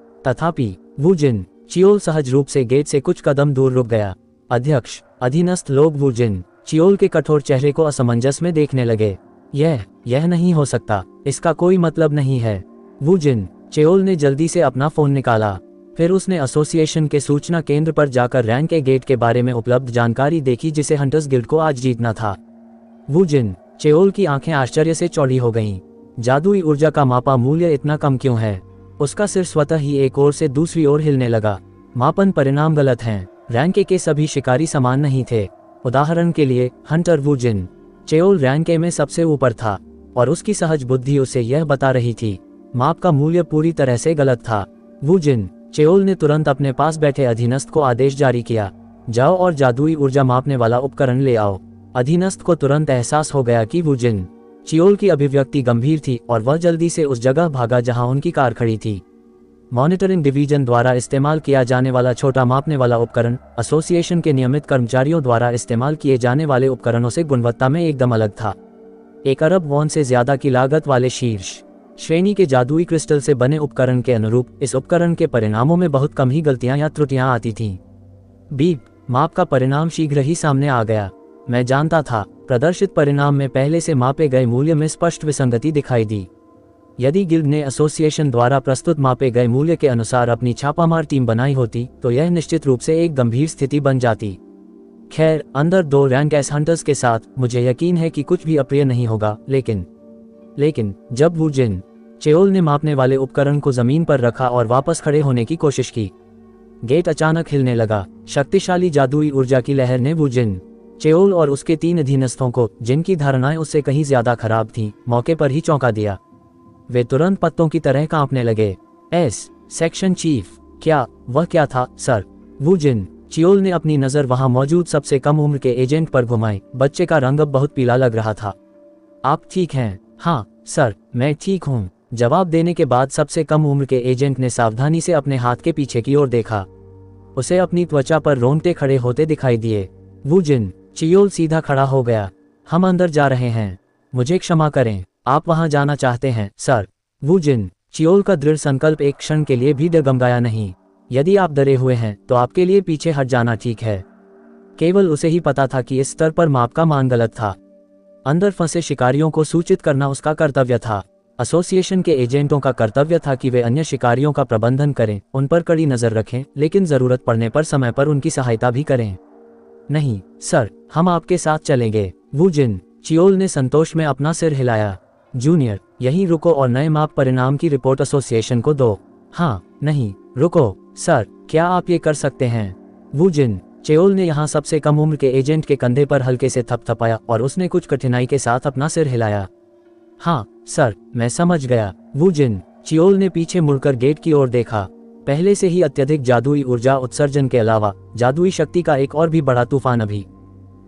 [SPEAKER 1] तथापि वू जिन, चियोल सहज रूप से गेट से कुछ कदम दूर रुक गया। अध्यक्ष, अधीनस्थ लोग वू जिन, चियोल के कठोर चेहरे को असमंजस में देखने लगे। यह यह नहीं हो सकता, इसका कोई मतलब नहीं है। वू जिन, चेओल ने जल्दी से अपना फोन निकाला। फिर उसने एसोसिएशन के सूचना केंद्र पर जाकर रैन के गेट के बारे में उपलब्ध जानकारी देखी जिसे हंटर्स गिल्ड को आज जीतना था। वू जिन, चेओल की आंखें आश्चर्य से चौड़ी हो गईं। जादुई ऊर्जा का मापा मूल्य इतना कम क्यों है? उसका सिर स्वतः ही एक ओर से दूसरी ओर हिलने लगा। मापन परिणाम गलत हैं। रैंके के सभी शिकारी समान नहीं थे। उदाहरण के लिए हंटर वू जिन, चेओल रैंके में सबसे ऊपर था और उसकी सहज बुद्धि उसे यह बता रही थी माप का मूल्य पूरी तरह से गलत था। वू जिन, चेओल ने तुरंत अपने पास बैठे अधीनस्थ को आदेश जारी किया, जाओ और जादुई ऊर्जा मापने वाला उपकरण ले आओ। अधीनस्थ को तुरंत एहसास हो गया कि वू जिन, चियोल की अभिव्यक्ति गंभीर थी और वह जल्दी से उस जगह भागा जहां उनकी कार खड़ी थी। मॉनिटरिंग डिवीजन द्वारा इस्तेमाल किया जाने वाला छोटा मापने वाला उपकरण एसोसिएशन के नियमित कर्मचारियों द्वारा इस्तेमाल किए जाने वाले उपकरणों से गुणवत्ता में एकदम अलग था। एक अरब वॉन से ज्यादा की लागत वाले शीर्ष श्रेणी के जादुई क्रिस्टल से बने उपकरण के अनुरूप इस उपकरण के परिणामों में बहुत कम ही गलतियां या त्रुटियां आती थीं। बीप, माप का परिणाम शीघ्र ही सामने आ गया। मैं जानता था, प्रदर्शित परिणाम में पहले से मापे गए मूल्य में स्पष्ट विसंगति दिखाई दी। यदि गिल्ड ने एसोसिएशन द्वारा प्रस्तुत मापे गए मूल्य के अनुसार अपनी छापामार टीम बनाई होती तो यह निश्चित रूप से एक गंभीर स्थिति बन जाती। खैर, अंदर दो रैंक एस हंटर्स के साथ मुझे यकीन है कि कुछ भी अप्रिय नहीं होगा। लेकिन लेकिन जब वू जिन, चेओल ने मापने वाले उपकरण को जमीन पर रखा और वापस खड़े होने की कोशिश की, गेट अचानक हिलने लगा। शक्तिशाली जादुई ऊर्जा की लहर ने वू जिन, चेओल और उसके तीन अधीनस्थों को, जिनकी धारणाएं उससे कहीं ज्यादा खराब थीं, मौके पर ही चौंका दिया। वे तुरंत पत्तों की तरह कांपने लगे। एस सेक्शन चीफ, क्या वह क्या था सर? वू जिन, चियोल ने अपनी नजर वहां मौजूद सबसे कम उम्र के एजेंट पर घुमाई। बच्चे का रंग अब बहुत पीला लग रहा था। आप ठीक हैं? हाँ सर, मैं ठीक हूँ। जवाब देने के बाद सबसे कम उम्र के एजेंट ने सावधानी से अपने हाथ के पीछे की ओर देखा। उसे अपनी त्वचा पर रोंगटे खड़े होते दिखाई दिए। वू जिन, चियोल सीधा खड़ा हो गया। हम अंदर जा रहे हैं। मुझे क्षमा करें, आप वहां जाना चाहते हैं सर? वू जिन, चियोल का दृढ़ संकल्प एक क्षण के लिए भी डगमगाया नहीं। यदि आप डरे हुए हैं तो आपके लिए पीछे हट जाना ठीक है। केवल उसे ही पता था कि इस स्तर पर माप का मान गलत था। अंदर फंसे शिकारियों को सूचित करना उसका कर्तव्य था। एसोसिएशन के एजेंटों का कर्तव्य था कि वे अन्य शिकारियों का प्रबंधन करें, उन पर कड़ी नजर रखें, लेकिन जरूरत पड़ने पर समय पर उनकी सहायता भी करें। नहीं सर, हम आपके साथ चलेंगे। वू जिन, चियोल ने संतोष में अपना सिर हिलाया। जूनियर, यहीं रुको और नए माप परिणाम की रिपोर्ट एसोसिएशन को दो। हाँ, नहीं, रुको सर, क्या आप ये कर सकते हैं? वू जिन, चियोल ने यहाँ सबसे कम उम्र के एजेंट के कंधे पर हल्के से थपथपाया और उसने कुछ कठिनाई के साथ अपना सिर हिलाया। हाँ सर, मैं समझ गया। वू जिन, चियोल ने पीछे मुड़कर गेट की ओर देखा। पहले से ही अत्यधिक जादुई ऊर्जा उत्सर्जन के अलावा जादुई शक्ति का एक और भी बड़ा तूफान अभी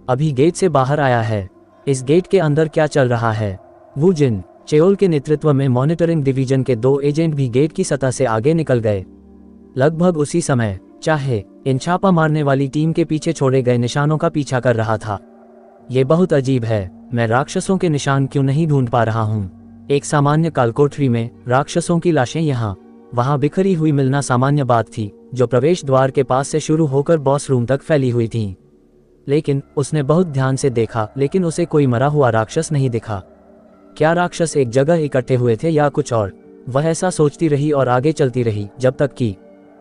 [SPEAKER 1] अभी गेट से बाहर आया है। इस गेट के अंदर क्या चल रहा है? वू जिन चेओल के नेतृत्व में मॉनिटरिंग डिवीजन के दो एजेंट भी गेट की सतह से आगे निकल गए। लगभग उसी समय चाहे इन छापा मारने वाली टीम के पीछे छोड़े गए निशानों का पीछा कर रहा था। ये बहुत अजीब है, मैं राक्षसों के निशान क्यों नहीं ढूंढ पा रहा हूँ। एक सामान्य कालकोठरी में राक्षसों की लाशें यहाँ वहां बिखरी हुई मिलना सामान्य बात थी, जो प्रवेश द्वार के पास से शुरू होकर बॉस रूम तक फैली हुई थी। लेकिन उसने बहुत ध्यान से देखा, लेकिन उसे कोई मरा हुआ राक्षस नहीं दिखा। क्या राक्षस एक जगह इकट्ठे हुए थे या कुछ और? वह ऐसा सोचती रही और आगे चलती रही, जब तक कि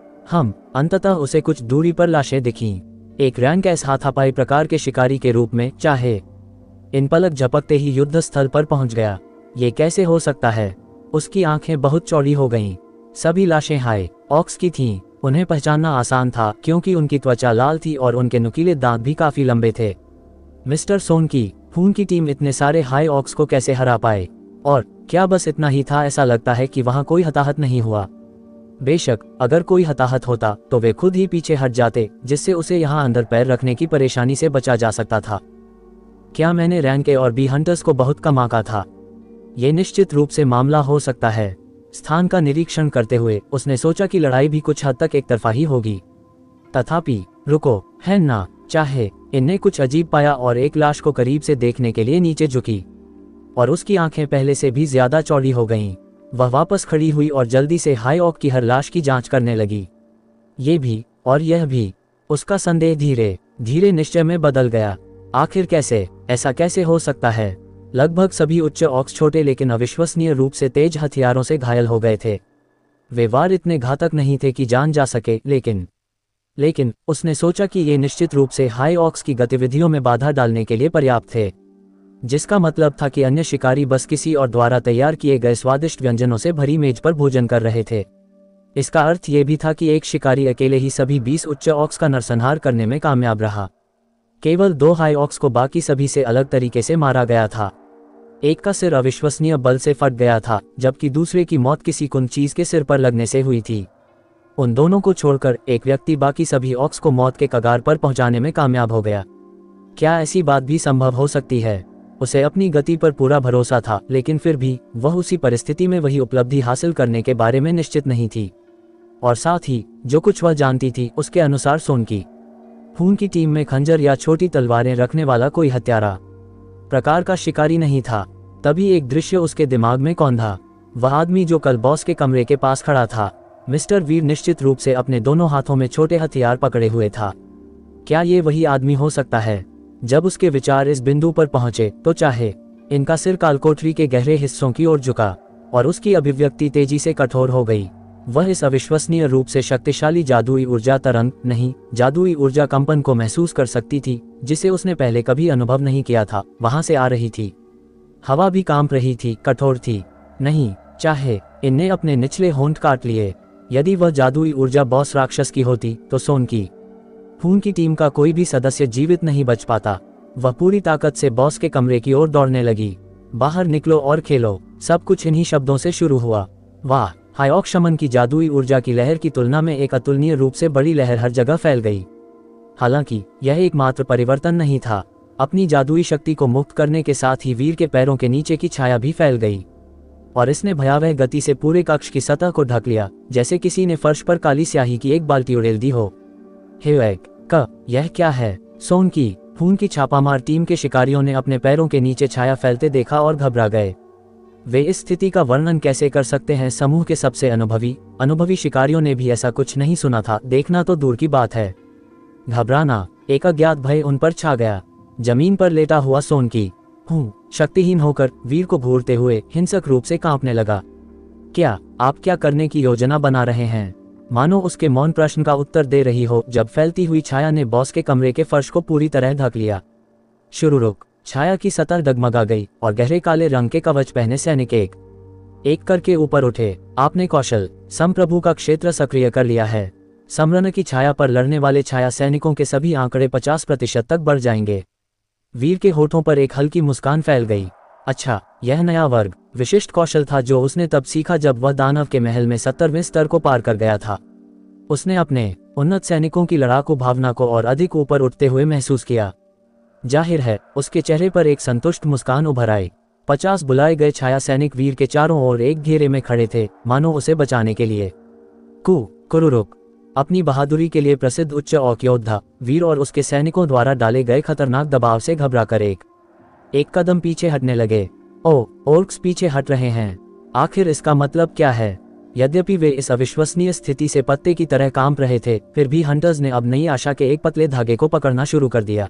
[SPEAKER 1] हम अंततः उसे कुछ दूरी पर लाशें दिखीं। एक रैंक एस हाथापाई प्रकार के शिकारी के रूप में चाहे इन पलक झपकते ही युद्ध स्थल पर पहुंच गया। ये कैसे हो सकता है? उसकी आंखें बहुत चौड़ी हो गईं। सभी लाशें हाई ऑक्स की थीं। उन्हें पहचानना आसान था क्योंकि उनकी त्वचा लाल थी और उनके नुकीले दांत भी काफी लंबे थे। मिस्टर सोन की खून की टीम इतने सारे हाई ऑक्स को कैसे हरा पाए? और क्या बस इतना ही था? ऐसा लगता है कि वहां कोई हताहत नहीं हुआ। बेशक अगर कोई हताहत होता तो वे खुद ही पीछे हट जाते, जिससे उसे यहाँ अंदर पैर रखने की परेशानी से बचा जा सकता था। क्या मैंने रैंक ए और बी हंटर्स को बहुत कम आंका था? ये निश्चित रूप से मामला हो सकता है। स्थान का निरीक्षण करते हुए उसने सोचा कि लड़ाई भी कुछ हद तक एक तरफा ही होगी। तथापि रुको, है ना? चाहे इनने कुछ अजीब पाया और एक लाश को करीब से देखने के लिए नीचे झुकी और उसकी आंखें पहले से भी ज्यादा चौड़ी हो गईं। वह वापस खड़ी हुई और जल्दी से हाई ऑक की हर लाश की जांच करने लगी। ये भी और यह भी। उसका संदेह धीरे धीरे निश्चय में बदल गया। आखिर कैसे? ऐसा कैसे हो सकता है? लगभग सभी उच्च ऑक्स छोटे लेकिन अविश्वसनीय रूप से तेज हथियारों से घायल हो गए थे। वे वार इतने घातक नहीं थे कि जान जा सके, लेकिन लेकिन उसने सोचा कि ये निश्चित रूप से हाई ऑक्स की गतिविधियों में बाधा डालने के लिए पर्याप्त थे, जिसका मतलब था कि अन्य शिकारी बस किसी और द्वारा तैयार किए गए स्वादिष्ट व्यंजनों से भरी मेज पर भोजन कर रहे थे। इसका अर्थ ये भी था कि एक शिकारी अकेले ही सभी बीस उच्च ऑक्स का नरसंहार करने में कामयाब रहा। केवल दो हाई ऑक्स को बाकी सभी से अलग तरीके से मारा गया था। एक का सिर अविश्वसनीय बल से फट गया था, जबकि दूसरे की मौत किसी कुंद चीज के सिर पर लगने से हुई थी। उन दोनों को छोड़कर एक व्यक्ति बाकी सभी ऑक्स को मौत के कगार पर पहुंचाने में कामयाब हो गया। क्या ऐसी बात भी संभव हो सकती है? उसे अपनी गति पर पूरा भरोसा था, लेकिन फिर भी वह उसी परिस्थिति में वही उपलब्धि हासिल करने के बारे में निश्चित नहीं थी। और साथ ही जो कुछ वह जानती थी उसके अनुसार सोन की खून की टीम में खंजर या छोटी तलवारें रखने वाला कोई हत्यारा प्रकार का शिकारी नहीं था। तभी एक दृश्य उसके दिमाग में कौंधा। वह आदमी जो कल बॉस के कमरे के पास खड़ा था, मिस्टर वीर निश्चित रूप से अपने दोनों हाथों में छोटे हथियार पकड़े हुए था। क्या ये वही आदमी हो सकता है? जब उसके विचार इस बिंदु पर पहुंचे तो चाहे इनका सिर कालकोठरी के गहरे हिस्सों की ओर झुका और उसकी अभिव्यक्ति तेजी से कठोर हो गई। वह इस अविश्वसनीय रूप से शक्तिशाली जादुई ऊर्जा तरंग नहीं, जादुई ऊर्जा कंपन को महसूस कर सकती थी, जिसे उसने पहले कभी अनुभव नहीं किया था। वहां से आ रही थी। हवा भी कांप रही थी, कठोर थी। नहीं, चाहे इनने अपने निचले होंठ काट लिए। यदि वह जादुई ऊर्जा बॉस राक्षस की होती तो सोन की खून की टीम का कोई भी सदस्य जीवित नहीं बच पाता। वह पूरी ताकत से बॉस के कमरे की ओर दौड़ने लगी। बाहर निकलो और खेलो। सब कुछ इन्हीं शब्दों से शुरू हुआ। वाह! हाईऑक शमन की जादुई ऊर्जा की लहर की तुलना में एक अतुलनीय रूप से बड़ी लहर हर जगह फैल गई। हालांकि यह एकमात्र परिवर्तन नहीं था। अपनी जादुई शक्ति को मुक्त करने के साथ ही वीर के पैरों के नीचे की छाया भी फैल गई और इसने भयावह गति से पूरे कक्ष की सतह को ढक लिया, जैसे किसी ने फर्श पर काली स्याही की एक बाल्टी उड़ेल दी हो। हे क यह क्या है? सोन की खून की छापामार टीम के शिकारियों ने अपने पैरों के नीचे छाया फैलते देखा और घबरा गए। वे इस स्थिति का वर्णन कैसे कर सकते हैं? समूह के सबसे अनुभवी अनुभवी शिकारियों ने भी ऐसा कुछ नहीं सुना था। देखना तो दूर की बात है, घबराना, एक अज्ञात भय उन पर छा गया। जमीन पर लेटा हुआ सोन की हूँ शक्तिहीन होकर वीर को घूरते हुए हिंसक रूप से कांपने लगा। क्या आप क्या करने की योजना बना रहे हैं? मानो उसके मौन प्रश्न का उत्तर दे रही हो, जब फैलती हुई छाया ने बॉस के कमरे के फर्श को पूरी तरह ढक लिया। शुरू रुक। छाया की सतह डगमगा गई और गहरे काले रंग के कवच पहने सैनिक एक एक करके ऊपर उठे। आपने कौशल संप्रभु का क्षेत्र सक्रिय कर लिया है। समरण की छाया पर लड़ने वाले छाया सैनिकों के सभी आंकड़े पचास प्रतिशत तक बढ़ जाएंगे। वीर के होठों पर एक हल्की मुस्कान फैल गई। अच्छा, यह नया वर्ग विशिष्ट कौशल था जो उसने तब सीखा जब वह दानव के महल में सत्तरवें स्तर को पार कर गया था। उसने अपने उन्नत सैनिकों की लड़ाकू भावना को और अधिक ऊपर उठते हुए महसूस किया। जाहिर है उसके चेहरे पर एक संतुष्ट मुस्कान उभर आई। पचास बुलाए गए छाया सैनिक वीर के चारों ओर एक घेरे में खड़े थे, मानो उसे बचाने के लिए। कु कुरुरुक, अपनी बहादुरी के लिए प्रसिद्ध उच्च ऑक योद्धा वीर और उसके सैनिकों द्वारा डाले गए खतरनाक दबाव से घबराकर एक एक कदम पीछे हटने लगे। ओ, ओर्क्स पीछे हट रहे हैं, आखिर इसका मतलब क्या है? यद्यपि वे इस अविश्वसनीय स्थिति से पत्ते की तरह कांप रहे थे, फिर भी हंटर्स ने अब नई आशा के एक पतले धागे को पकड़ना शुरू कर दिया।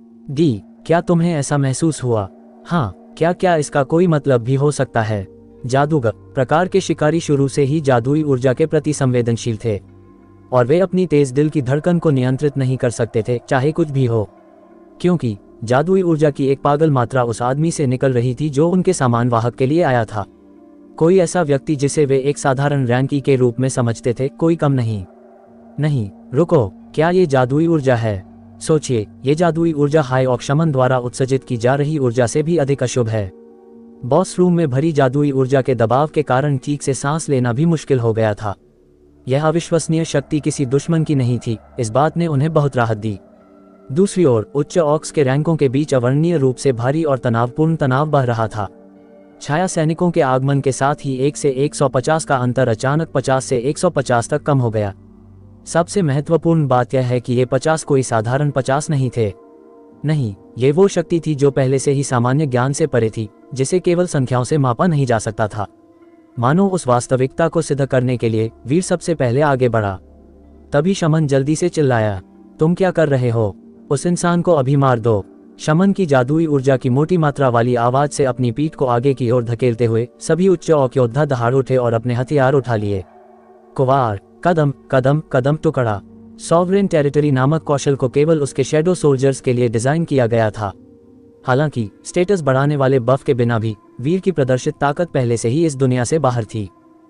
[SPEAKER 1] डी, क्या तुम्हें ऐसा महसूस हुआ? हाँ, क्या क्या इसका कोई मतलब भी हो सकता है? जादूगर प्रकार के शिकारी शुरू से ही जादुई ऊर्जा के प्रति संवेदनशील थे और वे अपनी तेज दिल की धड़कन को नियंत्रित नहीं कर सकते थे, चाहे कुछ भी हो, क्योंकि जादुई ऊर्जा की एक पागल मात्रा उस आदमी से निकल रही थी जो उनके सामान वाहक के लिए आया था। कोई ऐसा व्यक्ति जिसे वे एक साधारण रैंकी के रूप में समझते थे, कोई कम नहीं। नहीं, रुको, क्या ये जादुई ऊर्जा है? सोचिए, ये जादुई ऊर्जा हाई ऑक शमन द्वारा उत्सर्जित की जा रही ऊर्जा से भी अधिक अशुभ है। बॉस रूम में भरी जादुई ऊर्जा के दबाव के कारण ठीक से सांस लेना भी मुश्किल हो गया था। यह अविश्वसनीय शक्ति किसी दुश्मन की नहीं थी, इस बात ने उन्हें बहुत राहत दी। दूसरी ओर उच्च ऑक्स के रैंकों के बीच अवर्णनीय रूप से भारी और तनावपूर्ण तनाव बह रहा था। छाया सैनिकों के आगमन के साथ ही एक से एक सौ पचास का अंतर अचानक पचास से एक सौ पचास तक कम हो गया। सबसे महत्वपूर्ण बात यह है कि ये पचास कोई साधारण पचास नहीं थे। नहीं, ये वो शक्ति थी जो पहले से ही सामान्य ज्ञान से परे थी, जिसे केवल संख्याओं से मापा नहीं जा सकता था। मानो उस वास्तविकता को सिद्ध करने के लिए वीर सबसे पहले आगे बढ़ा। तभी शमन जल्दी से चिल्लाया, तुम क्या कर रहे हो? उस इंसान को अभी मार दो। शमन की जादुई ऊर्जा की मोटी मात्रा वाली आवाज से अपनी पीठ को आगे की ओर धकेलते हुए सभी उच्च ऑक योद्धा दहाड़ उठे और अपने हथियार उठा लिए। कुवार, कदम कदम कदम टुकड़ा। सॉवरेन टेरिटरी नामक कौशल को केवल उसके शैडो सोल्जर्स के लिए डिजाइन किया गया था। हालांकि स्टेटस बढ़ाने वाले बफ के बिना भी वीर की प्रदर्शित ताकत पहले से ही इस दुनिया से बाहर थी।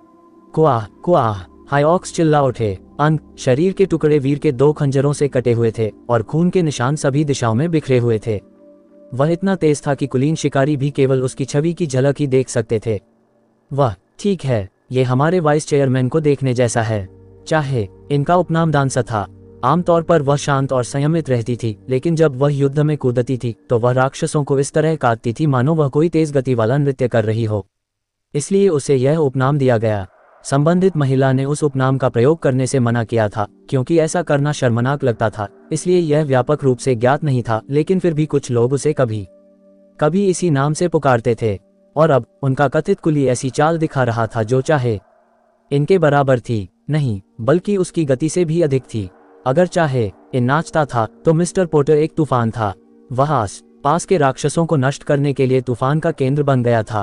[SPEAKER 1] कुआह कुआह, हाई ऑक्स चिल्ला उठे। अंक शरीर के टुकड़े वीर के दो खंजरों से कटे हुए थे और खून के निशान सभी दिशाओं में बिखरे हुए थे। वह इतना तेज था कि कुलीन शिकारी भी केवल उसकी छवि की झलक ही देख सकते थे। वह ठीक है, ये हमारे वाइस चेयरमैन को देखने जैसा है। चाहे इनका उपनाम दानसा था। आमतौर पर वह शांत और संयमित रहती थी, लेकिन जब वह युद्ध में कूदती थी तो वह राक्षसों को इस तरह काटती थी मानो वह कोई तेज गति वाला नृत्य कर रही हो। इसलिए उसे यह उपनाम दिया गया। संबंधित महिला ने उस उपनाम का प्रयोग करने से मना किया था, क्योंकि ऐसा करना शर्मनाक लगता था, इसलिए यह व्यापक रूप से ज्ञात नहीं था, लेकिन फिर भी कुछ लोग उसे कभी कभी इसी नाम से पुकारते थे। और अब उनका कथित कुली ऐसी चाल दिखा रहा था जो चाहे इनके बराबर थी, नहीं बल्कि उसकी गति से भी अधिक थी। अगर चाहे इन नाचता था तो मिस्टर पोर्टर एक तूफान था। वह आस पास के राक्षसों को नष्ट करने के लिए तूफान का केंद्र बन गया था।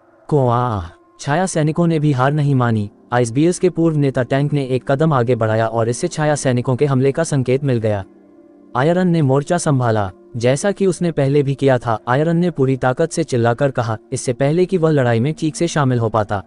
[SPEAKER 1] कुआह, छाया सैनिकों ने भी हार नहीं मानी। आइसबीएस के पूर्व नेता टैंक ने एक कदम आगे बढ़ाया और इससे छाया सैनिकों के हमले का संकेत मिल गया। आयरन ने मोर्चा संभाला, जैसा कि उसने पहले भी किया था। आयरन ने पूरी ताकत से चिल्लाकर कहा, इससे पहले कि वह लड़ाई में ठीक से शामिल हो पाता।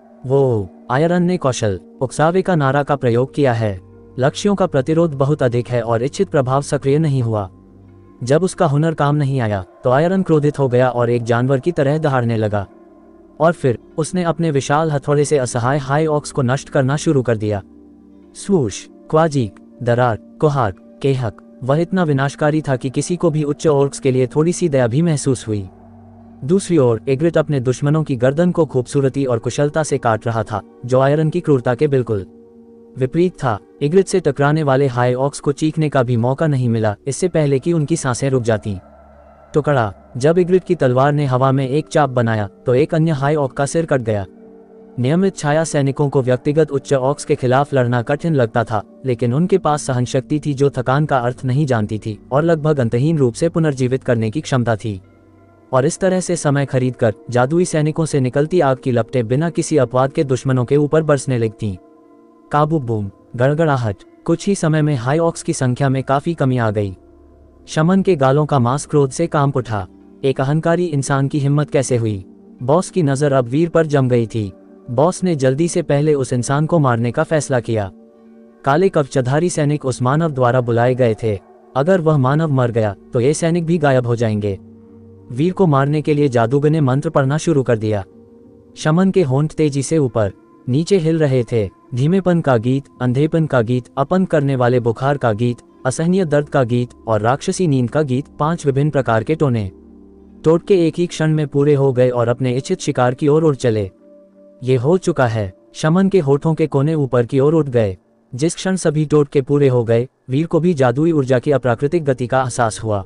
[SPEAKER 1] वो आयरन ने कौशल उकसावे का नारा का प्रयोग किया है। लक्ष्यों का प्रतिरोध बहुत अधिक है और इच्छित प्रभाव सक्रिय नहीं हुआ। जब उसका हुनर काम नहीं आया तो आयरन क्रोधित हो गया और एक जानवर की तरह दहाड़ने लगा। और फिर उसने अपने विशाल हथौड़े से असहाय हाई ऑक्स को नष्ट करना शुरू कर दिया। स्वूश, क्वाजीक, दरार, कोहार, केहक, वह इतना विनाशकारी था कि किसी को भी उच्च ऑर्क्स के लिए थोड़ी सी दया भी महसूस हुई। दूसरी ओर एग्रिट अपने दुश्मनों की गर्दन को खूबसूरती और कुशलता से काट रहा था, जो आयरन की क्रूरता के बिल्कुल विपरीत था। एग्रिट से टकराने वाले हाई ऑक्स को चीखने का भी मौका नहीं मिला, इससे पहले कि उनकी सांसें रुक जाती। टुकड़ा, जब एग्रिट की तलवार ने हवा में एक चाप बनाया तो एक अन्य हाई ऑक का सिर कट गया। नियमित छाया सैनिकों को व्यक्तिगत उच्च ऑक्स के खिलाफ लड़ना कठिन लगता था, लेकिन उनके पास सहनशक्ति थी जो थकान का अर्थ नहीं जानती थी और लगभग अंतहीन रूप से पुनर्जीवित करने की क्षमता थी। और इस तरह से समय खरीदकर जादुई सैनिकों से निकलती आग की लपटें बिना किसी अपवाद के दुश्मनों के ऊपर बरसने लगतीं। काबू बूम, गड़गड़ाहट, कुछ ही समय में हाई ऑक्स की संख्या में काफी कमी आ गई। शमन के गालों का मांस क्रोध से कांप उठा। एक अहंकारी इंसान की हिम्मत कैसे हुई? बॉस की नजर अब वीर पर जम गई थी। बॉस ने जल्दी से पहले उस इंसान को मारने का फैसला किया। काले कवचधारी सैनिक उस मानव द्वारा बुलाए गए थे। अगर वह मानव मर गया तो ये सैनिक भी गायब हो जाएंगे। वीर को मारने के लिए जादूगर ने मंत्र पढ़ना शुरू कर दिया। शमन के होंठ तेजी से ऊपर नीचे हिल रहे थे। धीमेपन का गीत, अंधेपन का गीत, अपन करने वाले बुखार का गीत, असहनीय दर्द का गीत और राक्षसी नींद का गीत, पांच विभिन्न प्रकार के टोने। टोटके एक ही क्षण में पूरे हो गए और अपने इच्छित शिकार की ओर उड़ चले। ये हो चुका है। शमन के होठों के कोने ऊपर की ओर उठ गए। जिस क्षण सभी टोटके पूरे हो गए, वीर को भी जादुई ऊर्जा की अप्राकृतिक गति का एहसास हुआ।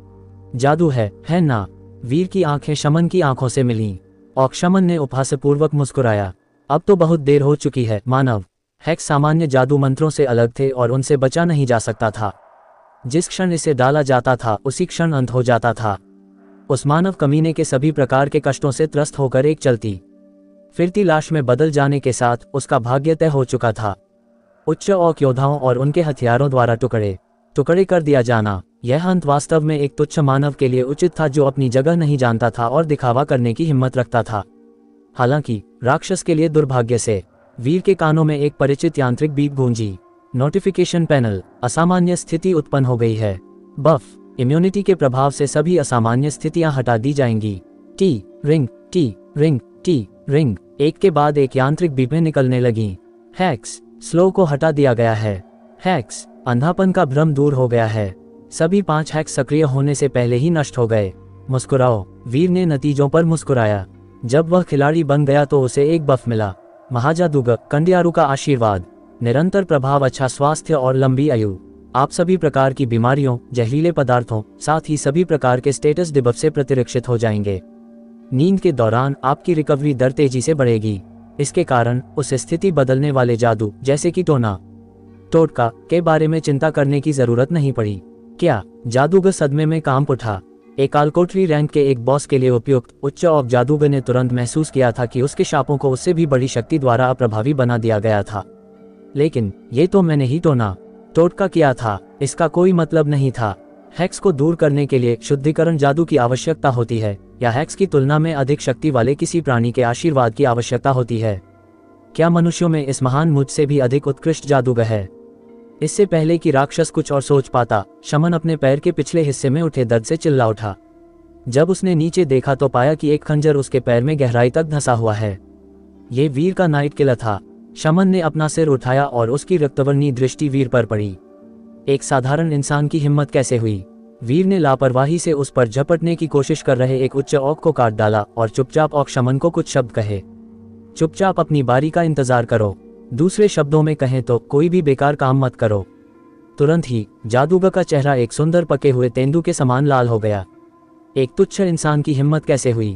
[SPEAKER 1] जादू है, है ना? वीर की आंखें शमन की आंखों से मिलीं और शमन ने उपहासपूर्वक मुस्कुराया। अब तो बहुत देर हो चुकी है मानव। हेक्स सामान्य जादू मंत्रों से अलग थे और उनसे बचा नहीं जा सकता था। जिस क्षण इसे डाला जाता था उसी क्षण अंत हो जाता था। उस मानव कमीने के सभी प्रकार के कष्टों से त्रस्त होकर एक चलती फिरती लाश में बदल जाने के साथ उसका भाग्य तय हो चुका था। उच्च औक योद्धाओं और उनके हथियारों द्वारा टुकड़े टुकड़े कर दिया जाना, यह अंत वास्तव में एक तुच्छ मानव के लिए उचित था जो अपनी जगह नहीं जानता था और दिखावा करने की हिम्मत रखता था। हालांकि राक्षस के लिए दुर्भाग्य से वीर के कानों में एक परिचित यांत्रिक बीप गूंजी। नोटिफिकेशन पैनल, असामान्य स्थिति उत्पन्न हो गई है। बफ, इम्यूनिटी के प्रभाव से सभी असामान्य स्थितियां हटा दी जाएंगी। टी रिंग टी रिंग टी रिंग, एक के बाद एक यांत्रिक बीपें निकलने लगीं। हैक्स, स्लो को हटा दिया गया है। हैक्स, अंधापन का भ्रम दूर हो गया है। सभी पांच हैक्स सक्रिय होने से पहले ही नष्ट हो गए। मुस्कुराओ, वीर ने नतीजों पर मुस्कुराया। जब वह खिलाड़ी बन गया तो उसे एक बफ मिला। महाजादूगर कंडियारू का आशीर्वाद, निरंतर प्रभाव, अच्छा स्वास्थ्य और लंबी आयु। आप सभी प्रकार की बीमारियों, जहरीले पदार्थों, साथ ही सभी प्रकार के स्टेटस डिबफ से प्रतिरक्षित हो जाएंगे। नींद के दौरान आपकी रिकवरी दर तेजी से बढ़ेगी। इसके कारण उस स्थिति बदलने वाले जादू जैसे कि टोना टोटका के बारे में चिंता करने की जरूरत नहीं पड़ी। क्या जादूगर सदमे में काम उठा? एक आलकोटरी रैंक के एक बॉस के लिए उपयुक्त उच्च ऑफ जादूगर ने तुरंत महसूस किया था कि उसके शापों को उससे भी बड़ी शक्ति द्वारा अप्रभावी बना दिया गया था। लेकिन ये तो मैंने ही टोना टोटका किया था, इसका कोई मतलब नहीं था। हैक्स को दूर करने के लिए शुद्धिकरण जादू की आवश्यकता होती है या हैक्स की तुलना में अधिक शक्ति वाले किसी प्राणी के आशीर्वाद की आवश्यकता होती है। क्या मनुष्यों में इस महान मुझसे भी अधिक उत्कृष्ट जादूगर है? इससे पहले कि राक्षस कुछ और सोच पाता, शमन अपने पैर के पिछले हिस्से में उठे दर्द से चिल्ला उठा। जब उसने नीचे देखा तो पाया कि एक खंजर उसके पैर में गहराई तक धंसा हुआ है। ये वीर का नाइट किलर था। शमन ने अपना सिर उठाया और उसकी रक्तवर्णी दृष्टि वीर पर पड़ी। एक साधारण इंसान की हिम्मत कैसे हुई? वीर ने लापरवाही से उस पर झपटने की कोशिश कर रहे एक उच्च औक को काट डाला और चुपचाप औक शमन को कुछ शब्द कहे। चुपचाप अपनी बारी का इंतजार करो। दूसरे शब्दों में कहें तो कोई भी बेकार काम मत करो। तुरंत ही जादूगर का चेहरा एक सुंदर पके हुए तेंदू के समान लाल हो गया। एक तुच्छ इंसान की हिम्मत कैसे हुई?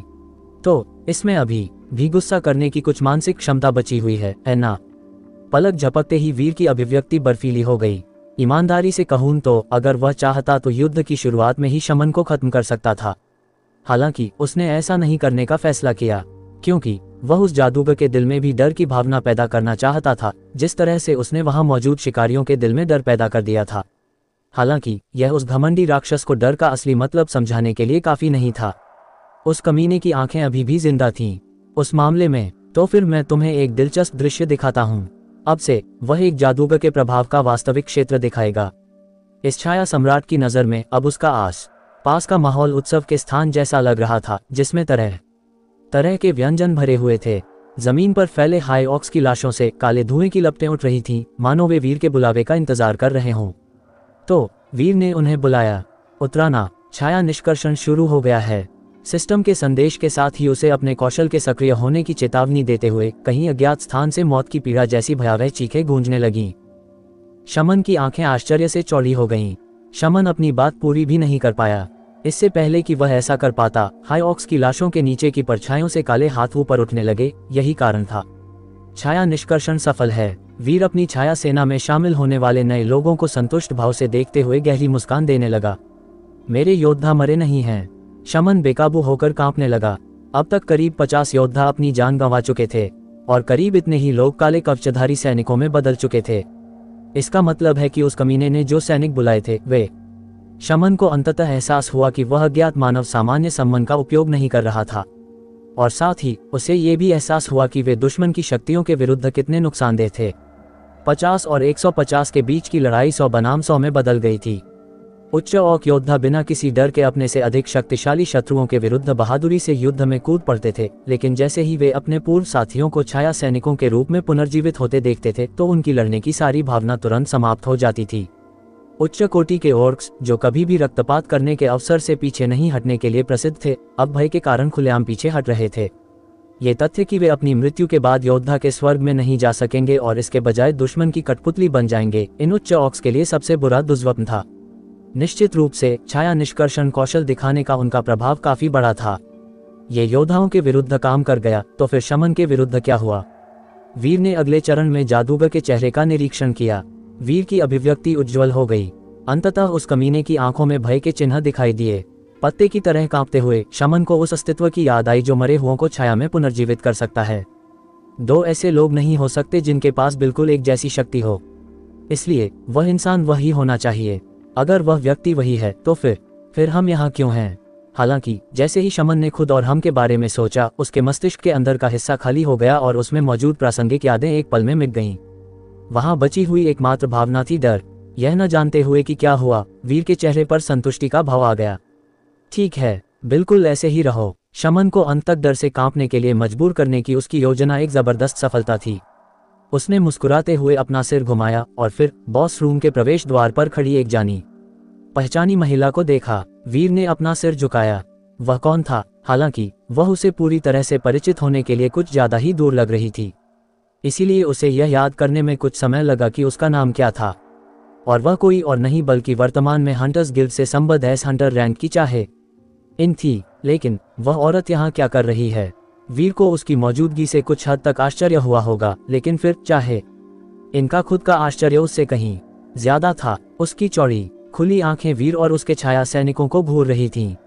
[SPEAKER 1] तो इसमें अभी भी गुस्सा करने की कुछ मानसिक क्षमता बची हुई है, है ना? पलक झपकते ही वीर की अभिव्यक्ति बर्फीली हो गई। ईमानदारी से कहूं तो अगर वह चाहता तो युद्ध की शुरुआत में ही शमन को खत्म कर सकता था। हालांकि उसने ऐसा नहीं करने का फैसला किया क्योंकि वह उस जादूगर के दिल में भी डर की भावना पैदा करना चाहता था, जिस तरह से उसने वहां मौजूद शिकारियों के दिल में डर पैदा कर दिया था। हालांकि यह उस घमंडी राक्षस को डर का असली मतलब समझाने के लिए काफी नहीं था। उस कमीने की आंखें अभी भी जिंदा थीं। उस मामले में तो फिर मैं तुम्हें एक दिलचस्प दृश्य दिखाता हूं। अब से वह एक जादूगर के प्रभाव का वास्तविक क्षेत्र दिखाएगा। इस छाया सम्राट की नजर में अब उसका आस पास का माहौल उत्सव के स्थान जैसा लग रहा था, जिसमें तरह तरह के व्यंजन भरे हुए थे। जमीन पर फैले हाई ऑक्स की लाशों से काले धुएं की लपटें उठ रही थीं, मानो वे वीर के बुलावे का इंतजार कर रहे हों। तो वीर ने उन्हें बुलाया। उतराना, छाया निष्कर्षण शुरू हो गया है। सिस्टम के संदेश के साथ ही उसे अपने कौशल के सक्रिय होने की चेतावनी देते हुए कहीं अज्ञात स्थान से मौत की पीड़ा जैसी भयावह चीखें गूंजने लगीं। शमन की आंखें आश्चर्य से चौड़ी हो गईं। शमन अपनी बात पूरी भी नहीं कर पाया। इससे पहले कि वह ऐसा कर पाता, हाई ऑक्स की लाशों के नीचे की परछाइयों से काले हाथ ऊपर उठने लगे। यही कारण था। छाया निष्कर्षण सफल है। वीर अपनी छाया सेना में शामिल होने वाले नए लोगों को संतुष्ट भाव से देखते हुए गहरी मुस्कान देने लगा। मेरे योद्धा मरे नहीं हैं। शमन बेकाबू होकर कांपने लगा। अब तक करीब पचास योद्धा अपनी जान गंवा चुके थे और करीब इतने ही लोग काले कवचधारी सैनिकों में बदल चुके थे। इसका मतलब है कि उस कमीने ने जो सैनिक बुलाए थे वे। शमन को अंततः एहसास हुआ कि वह अज्ञात मानव सामान्य सम्मन का उपयोग नहीं कर रहा था, और साथ ही उसे ये भी एहसास हुआ कि वे दुश्मन की शक्तियों के विरुद्ध कितने नुकसानदेह थे। पचास और एक सौ पचास के बीच की लड़ाई सौ बनाम सौ में बदल गई थी। उच्च ऑक योद्धा बिना किसी डर के अपने से अधिक शक्तिशाली शत्रुओं के विरुद्ध बहादुरी से युद्ध में कूद पड़ते थे, लेकिन जैसे ही वे अपने पूर्व साथियों को छाया सैनिकों के रूप में पुनर्जीवित होते देखते थे तो उनकी लड़ने की सारी भावना तुरंत समाप्त हो जाती थी। उच्च कोटि के ऑर्क्स, जो कभी भी रक्तपात करने के अवसर से पीछे नहीं हटने के लिए प्रसिद्ध थे, अब भय के कारण खुलेआम पीछे हट रहे थे। ये तथ्य कि वे अपनी मृत्यु के बाद योद्धा के स्वर्ग में नहीं जा सकेंगे और इसके बजाय दुश्मन की कठपुतली बन जाएंगे, इन उच्च ऑर्क्स के लिए सबसे बुरा दुष्स्वप्न था। निश्चित रूप से छाया निष्कर्षण कौशल दिखाने का उनका प्रभाव काफी बड़ा था। ये योद्धाओं के विरुद्ध काम कर गया, तो फिर शमन के विरुद्ध क्या हुआ? वीर ने अगले चरण में जादूगर के चेहरे का निरीक्षण किया। वीर की अभिव्यक्ति उज्ज्वल हो गई। अंततः उस कमीने की आंखों में भय के चिन्ह दिखाई दिए। पत्ते की तरह कांपते हुए शमन को उस अस्तित्व की याद आई जो मरे हुओं को छाया में पुनर्जीवित कर सकता है। दो ऐसे लोग नहीं हो सकते जिनके पास बिल्कुल एक जैसी शक्ति हो, इसलिए वह इंसान वही होना चाहिए। अगर वह व्यक्ति वही है तो फिर फिर हम यहाँ क्यों हैं? हालांकि जैसे ही शमन ने खुद और हम के बारे में सोचा, उसके मस्तिष्क के अंदर का हिस्सा खाली हो गया और उसमें मौजूद प्रासंगिक यादें एक पल में मिट गईं। वहां बची हुई एकमात्र भावना थी डर। यह न जानते हुए कि क्या हुआ, वीर के चेहरे पर संतुष्टि का भाव आ गया। ठीक है, बिल्कुल ऐसे ही रहो। शमन को अंत तक डर से कांपने के लिए मजबूर करने की उसकी योजना एक जबरदस्त सफलता थी। उसने मुस्कुराते हुए अपना सिर घुमाया और फिर बॉस रूम के प्रवेश द्वार पर खड़ी एक जानी पहचानी महिला को देखा। वीर ने अपना सिर झुकाया। वह कौन था? हालांकि वह उसे पूरी तरह से परिचित होने के लिए कुछ ज्यादा ही दूर लग रही थी, इसीलिए उसे यह याद करने में कुछ समय लगा कि उसका नाम क्या था। और वह कोई और नहीं बल्कि वर्तमान में हंटर्स गिल्ड से संबद्ध एस हंटर रैंक की चाहे इन थी। लेकिन वह औरत यहाँ क्या कर रही है? वीर को उसकी मौजूदगी से कुछ हद तक आश्चर्य हुआ होगा, लेकिन फिर चाहे इनका खुद का आश्चर्य उससे कहीं ज्यादा था। उसकी चौड़ी खुली आंखें वीर और उसके छाया सैनिकों को घूर रही थीं।